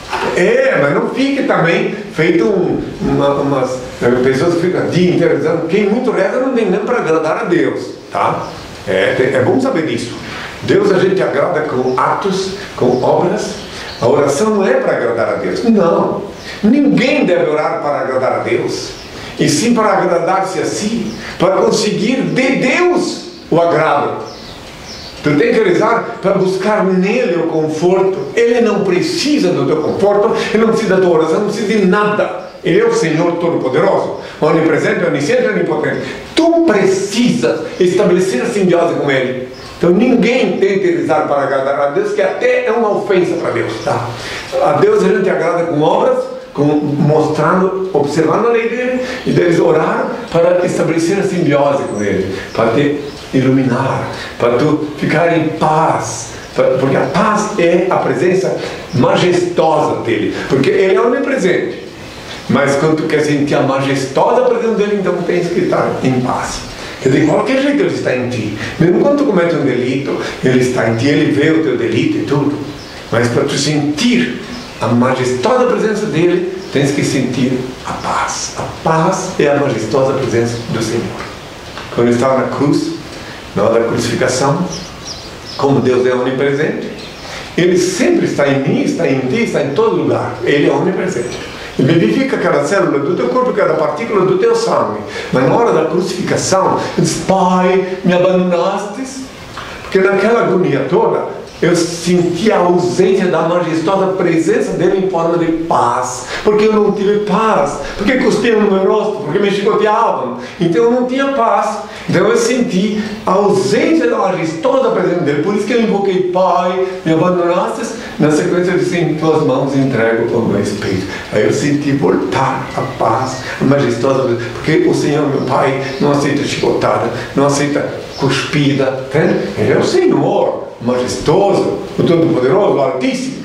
É, mas não fique também feito um, uma, umas pessoas que ficam o dia inteiro dizendo, quem muito reza não tem nem para agradar a Deus, tá? É, é bom saber disso. Deus a gente agrada com atos, com obras. A oração não é para agradar a Deus, não. Ninguém deve orar para agradar a Deus, e sim para agradar-se a si, para conseguir de Deus o agrado. Tu tem que rezar para buscar nele o conforto. Ele não precisa do teu conforto, ele não precisa da tua oração, não precisa de nada. Ele é o Senhor Todo-Poderoso, onipresente, onisciente e onipotente. Tu precisas estabelecer a simbiose com ele. Então ninguém tenta rezar para agradar a Deus, que até é uma ofensa para Deus, tá? A Deus a gente agrada com obras, com, mostrando, observando a lei dele, e deles orar para estabelecer a simbiose com ele, para te iluminar, para tu ficar em paz, porque a paz é a presença majestosa dele, porque ele é onipresente, mas quando tu quer sentir a majestosa presença dele, então tens que estar em paz. Quer dizer, de qualquer jeito ele está em ti, mesmo quando tu comete um delito, ele está em ti, ele vê o teu delito e tudo, mas para tu sentir a majestosa presença dele, tens que sentir a paz. A paz é a majestosa presença do Senhor. Quando ele estava na cruz, na hora da crucificação, como Deus é onipresente, ele sempre está em mim, está em ti, está em todo lugar. Ele é onipresente. Ele vivifica cada célula do teu corpo, cada partícula do teu sangue. Mas na hora da crucificação, ele diz, Pai, me abandonastes? Porque naquela agonia toda, eu senti a ausência da majestosa presença dele em forma de paz, porque eu não tive paz, porque cuspiam no meu rosto, porque me chicoteavam, então eu não tinha paz. Então eu senti a ausência da majestosa presença dele, por isso que eu invoquei, Pai, me abandonastes, na sequência eu disse, em tuas mãos entrego o meu espírito. Aí eu senti voltar a paz, a majestosa presença, porque o Senhor, meu Pai, não aceita chicotada, não aceita cuspida, entende? Ele é o Senhor majestoso, o Todo-Poderoso, o Altíssimo.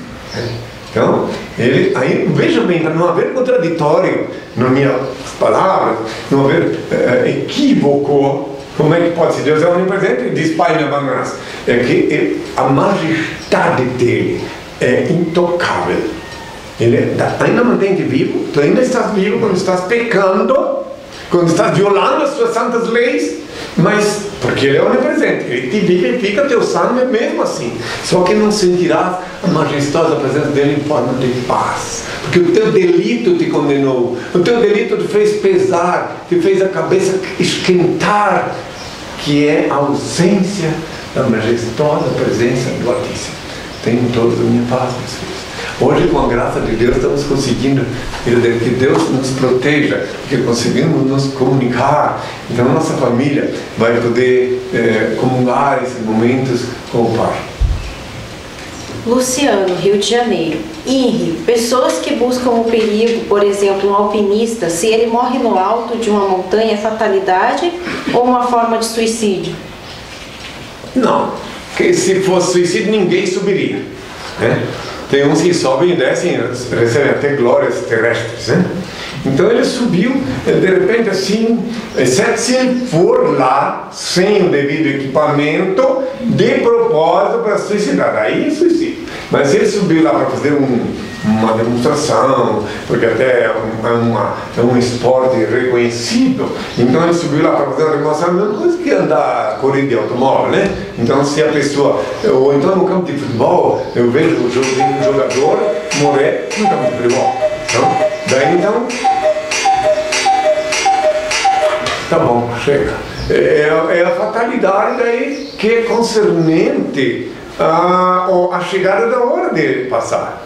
Então, ele, aí, veja bem, para não haver contraditório nas minhas palavras, não haver é, equívoco, como é que pode ser? Deus é onipresente e diz, Pai, me abandonaste. É que ele, a majestade dele é intocável. Ele ainda mantém-te vivo, tu ainda estás vivo quando estás pecando, quando estás violando as suas santas leis, mas porque ele é onipresente, ele te vivifica teu sangue mesmo assim, só que não sentirás a majestosa presença dele em forma de paz, porque o teu delito te condenou, o teu delito te fez pesar, te fez a cabeça esquentar, que é a ausência da majestosa presença do Altíssimo. Tenham todos a minha paz, meus filhos. Hoje, com a graça de Deus, estamos conseguindo que Deus nos proteja, que conseguimos nos comunicar. Então, a nossa família vai poder é, comungar esses momentos com o Pai. Luciano, Rio de Janeiro. Henri, pessoas que buscam o perigo, por exemplo, um alpinista, se ele morre no alto de uma montanha, é fatalidade ou uma forma de suicídio? Não, porque se fosse suicídio, ninguém subiria, né? Tem uns que sobem e descem, recebem até glórias terrestres, né? Então ele subiu, de repente assim, exceto se ele for lá sem o devido equipamento, de propósito para suicidar, aí é suicídio. Mas se ele subiu lá para fazer um, uma demonstração, porque até é, um, é, uma, é um esporte reconhecido, então ele subiu lá para fazer uma demonstração, não coisa que andar corrida de automóvel, né? Então se a pessoa, ou então no campo de futebol, eu vejo o jogador morrer no campo de futebol. Então, daí então, tá bom, chega. É, é a fatalidade daí que é concernente a, a chegada da hora dele passar.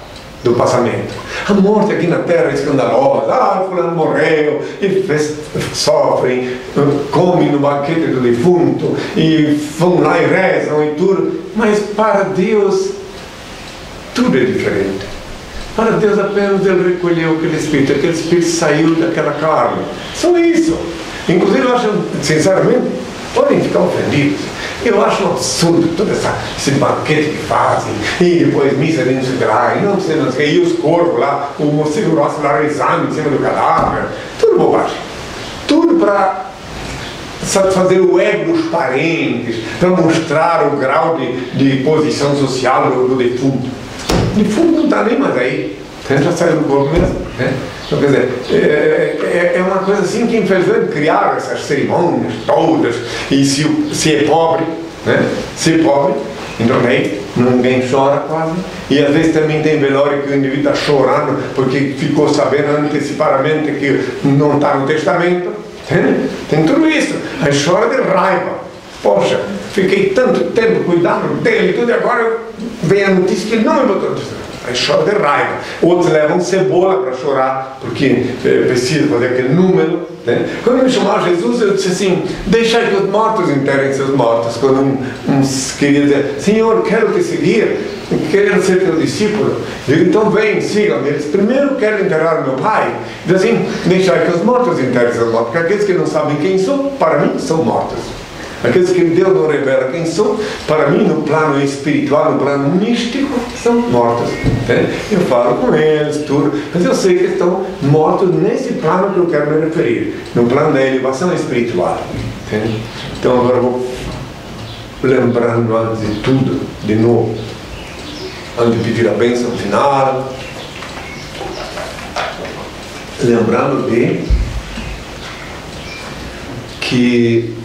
do passamento. A morte aqui na terra é escandalosa. Ah, fulano morreu, e fez, sofrem, comem no banquete do defunto, e vão lá e rezam e tudo. Mas para Deus, tudo é diferente. Para Deus apenas Ele recolheu aquele espírito, aquele espírito saiu daquela carne. Só isso. Inclusive, eu acho, sinceramente, podem ficar ofendidos. Eu acho um absurdo todo essa, esse banquete que fazem, e depois missa de não sei lá, e não sei, não sei, e os corpos lá, o mocinho Rossi lá rezando em cima do cadáver. Tudo bobagem. Tudo para satisfazer o ego dos parentes, para mostrar o grau de, de posição social do, do defunto. O defunto não está nem mais aí. Já saiu do corpo mesmo. Né? Então, quer dizer, é, é, é uma coisa assim que infelizmente criaram essas cerimônias todas, e se, se é pobre, né? Se é pobre, então aí ninguém chora quase, e às vezes também tem velório que o indivíduo está chorando porque ficou sabendo antecipadamente que não está no testamento, né? Tem tudo isso, aí chora de raiva. Poxa, fiquei tanto tempo cuidando dele e tudo, e agora vem a notícia que ele não me botou no testamento. Aí chora de raiva. Outros levam cebola para chorar, porque é, precisa fazer aquele número. Né? Quando me chamaram Jesus, eu disse assim: deixa que os mortos enterrem seus mortos. Quando um, uns queriam dizer: Senhor, quero te seguir, quero ser teu discípulo. Eu digo: então vem, siga-me. Eles: primeiro quero enterrar meu pai. Diz assim: deixa que os mortos enterrem seus mortos, porque aqueles que não sabem quem sou, para mim, são mortos. Aqueles que Deus não revela quem são, para mim, no plano espiritual, no plano místico, são mortos. Né? Eu falo com eles, tudo, mas eu sei que estão mortos nesse plano que eu quero me referir, no plano da elevação espiritual. Né? Então agora eu vou lembrando antes de tudo, de novo, antes de pedir a bênção final, lembrando de que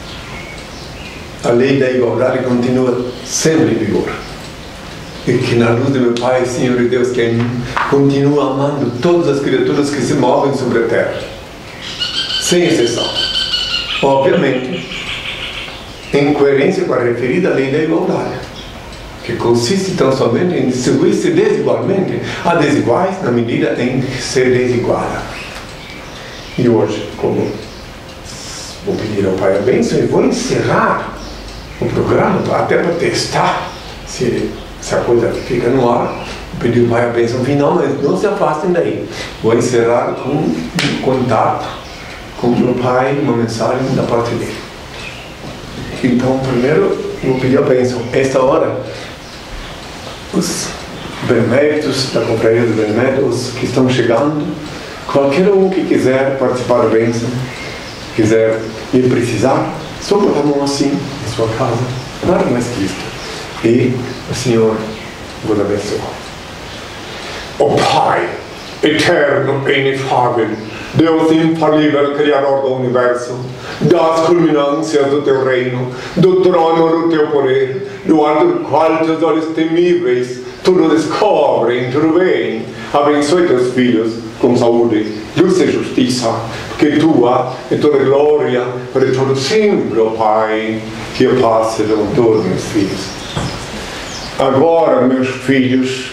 a lei da igualdade continua sempre em vigor. E que na luz do meu Pai, Senhor e Deus, que continua amando todas as criaturas que se movem sobre a terra. Sem exceção. Obviamente, em coerência com a referida lei da igualdade, que consiste tão somente em distribuir-se desigualmente a desiguais na medida em ser desiguada. E hoje, como vou pedir ao Pai a bênção e vou encerrar o programa, até para testar se, se a coisa fica no ar, vou pedir ao Pai a bênção final, mas não se afastem daí. Vou encerrar com um contato com o meu Pai, uma mensagem da parte dele. Então, primeiro, vou pedir a bênção. Esta hora, os beneméritos da Confraria dos Beneméritos que estão chegando, qualquer um que quiser participar da bênção, quiser e precisar, só botar a mão assim na sua casa, nada mais que isso. E o Senhor vos abençoe. Ó Pai, eterno e inefável, Deus infalível, Criador do Universo, das culminâncias do Teu reino, do trono do Teu poder, do alto do qual Teus olhos temíveis tudo descobrem, tudo veem. Abençoe Teus filhos com saúde, luz e justiça, porque Tua é toda glória para todo sempre, ó Pai, que a paz seja com todos meus filhos. Agora, meus filhos,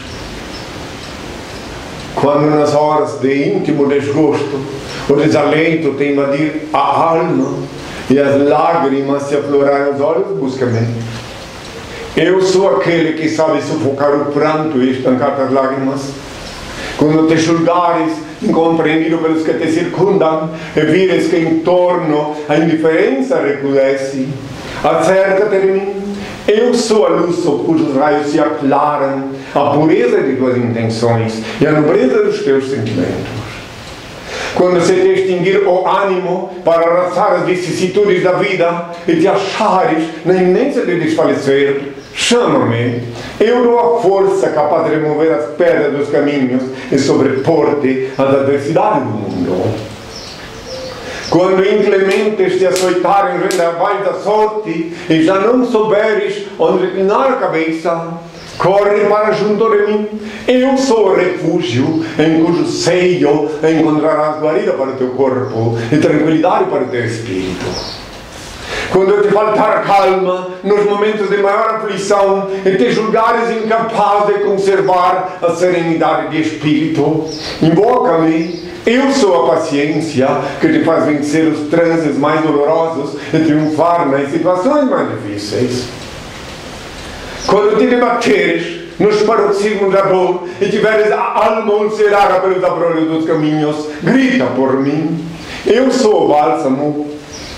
quando nas horas de íntimo desgosto, o desalento te invadir a alma e as lágrimas se aflorarem aos olhos, busca-me. Eu sou aquele que sabe sufocar o pranto e estancar as lágrimas. Quando te julgares incompreendido pelos que te circundam e vires que em torno a indiferença recrudesce, acerca-te de mim. Eu sou a luz sob cujos raios se aclaram a pureza de tuas intenções e a nobreza dos teus sentimentos. Quando se te extinguir o ânimo para arrastar as vicissitudes da vida e te achares na iminência de desfalecer, chama-me. Eu dou a força capaz de remover as pedras dos caminhos e sobrepor-te às adversidades do mundo. Quando inclementes te açoitarem vendavais da sorte e já não souberes onde reclinar a cabeça, corre para junto de mim. Eu sou o refúgio em cujo seio encontrarás guarida para o teu corpo e tranquilidade para o teu espírito. Quando te faltar calma nos momentos de maior aflição e te julgares incapaz de conservar a serenidade de espírito, invoca-me. Eu sou a paciência que te faz vencer os transes mais dolorosos e triunfar nas situações mais difíceis. Quando te debateres nos paroxismos da dor e tiveres a alma ulcerada pelos abrolhos dos caminhos, grita por mim. Eu sou o bálsamo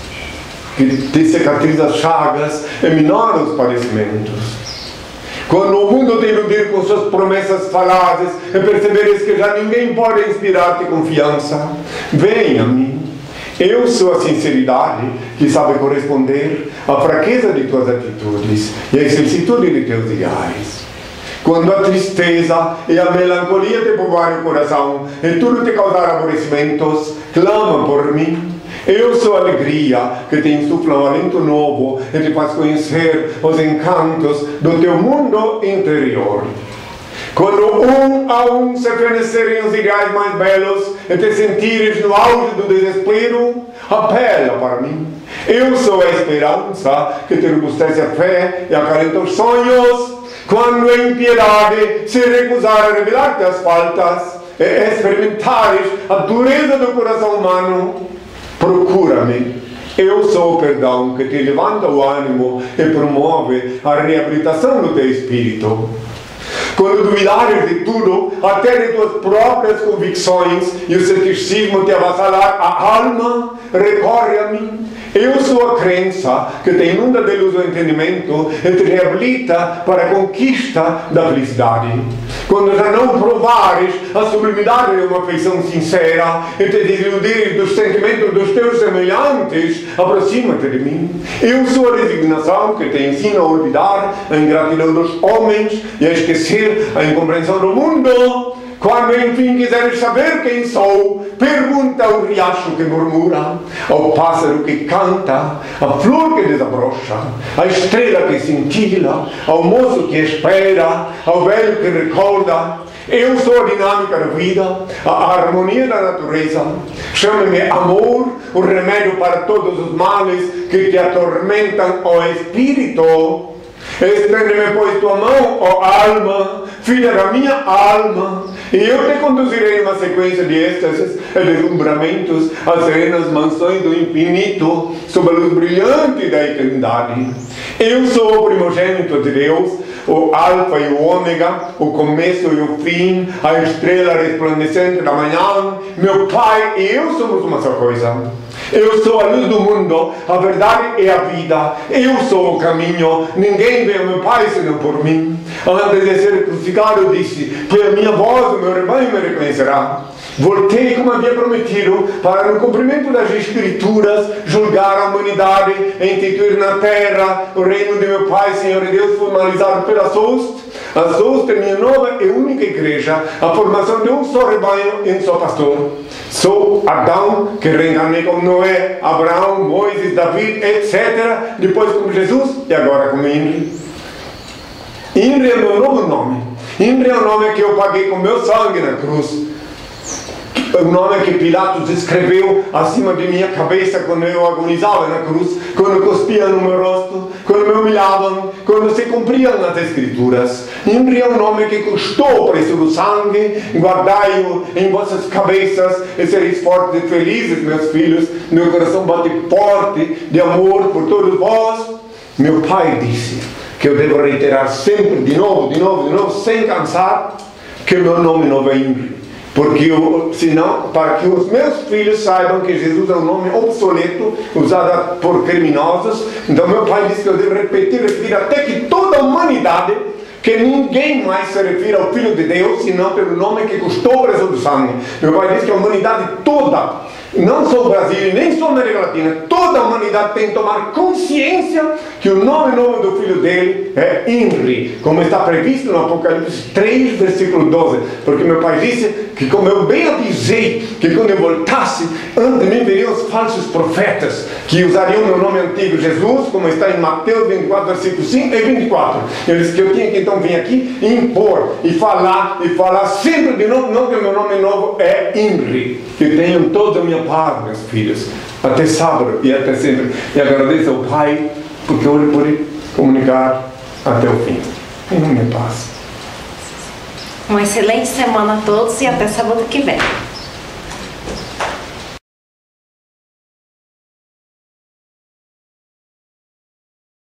que te cicatriza as chagas e minora os padecimentos. Quando o mundo te iludir com suas promessas falazes e perceberes que já ninguém pode inspirar-te confiança, venha a mim. Eu sou a sinceridade que sabe corresponder à fraqueza de tuas atitudes e à vicissitude de teus ideais. Quando a tristeza e a melancolia te povoarem o coração e tudo te causar aborrecimentos, clama por mim. Eu sou a alegria que te insufla um alento novo e te faz conhecer os encantos do teu mundo interior. Quando um a um se fenecerem os ideais mais belos e te sentires no auge do desespero, apela para mim. Eu sou a esperança que te robustece a fé e acalenta os sonhos. Quando a impiedade se recusar a revelar-te as faltas e experimentares a dureza do coração humano, procura-me. Eu sou o perdão que te levanta o ânimo e promove a reabilitação do teu espírito. Quando duvidares de tudo, até de tuas próprias convicções, e o ceticismo te avassalar a alma, recorre a mim. Eu sou a crença que te inunda de luz o entendimento e te reabilita para a conquista da felicidade. Quando já não provares a sublimidade de uma afeição sincera e te desiludires dos sentimentos dos teus semelhantes, aproxima-te de mim. Eu sou a resignação que te ensina a olvidar a ingratidão dos homens e a esquecer a incompreensão do mundo. Quando enfim quiseres saber quem sou, pergunta ao riacho que murmura, ao pássaro que canta, à flor que desabrocha, à estrela que cintila, ao moço que espera, ao velho que recorda. Eu sou a dinâmica da vida, a harmonia da natureza. Chame-me amor, o remédio para todos os males que te atormentam, ó espírito. Estende-me, pois, tua mão, ó alma, filha da minha alma, e eu te conduzirei numa sequência de êxtases e deslumbramentos às serenas mansões do infinito, sob a luz brilhante da eternidade. Eu sou o primogênito de Deus, o alfa e o ômega, o começo e o fim, a estrela resplandecente da manhã. Meu Pai e eu somos uma só coisa. Eu sou a luz do mundo, a verdade e a vida. Eu sou o caminho. Ninguém vê o meu Pai senão por mim. Antes de ser crucificado, disse: pela minha voz o meu rebanho me reconhecerá. Voltei, como havia prometido, para no cumprimento das Escrituras, julgar a humanidade e instituir na terra o reino de meu Pai, Senhor e Deus, formalizado pelas hostes. As hostes da minha nova e única igreja, a formação de um só rebanho e um só pastor. Sou Adão, que reencarnei como Noé, Abraão, Moisés, Davi, etcétera. Depois como Jesus e agora como Inri. Inri é meu novo nome. Inri é o nome que eu paguei com meu sangue na cruz. O nome que Pilatos escreveu acima de minha cabeça quando eu agonizava na cruz, quando cuspia no meu rosto, quando me humilhavam, quando se cumpriam as Escrituras. Inri é um nome que custou o preço do sangue. Guardai-o em vossas cabeças e sereis fortes e felizes, meus filhos. Meu coração bate forte de amor por todos vós. Meu Pai disse que eu devo reiterar sempre, de novo, de novo, de novo, sem cansar, que o meu nome não é Inri. Porque eu, senão, para que os meus filhos saibam que Jesus é um nome obsoleto, usado por criminosos. Então meu Pai disse que eu devo repetir, repetir, até que toda a humanidade, que ninguém mais se refira ao Filho de Deus, senão pelo nome que custou o preço do sangue. Meu Pai disse que a humanidade toda, não só o Brasil, nem só a América Latina, toda a humanidade tem que tomar consciência que o nome novo do Filho dele é Inri, como está previsto no Apocalipse três, versículo doze. Porque meu Pai disse que, como eu bem avisei, que quando eu voltasse, antes de mim viriam os falsos profetas, que usariam meu nome antigo, Jesus, como está em Mateus vinte e quatro, versículo cinco e vinte e quatro. Ele disse que eu tinha que então vir aqui e impor, e falar, e falar sempre de novo, não que o meu nome novo é Inri, que tenham toda a minha paz, meus filhos, até sábado e até sempre. E agradeço ao Pai, porque eu lhe pude comunicar até o fim. Em nome de paz. Uma excelente semana a todos e até sábado que vem.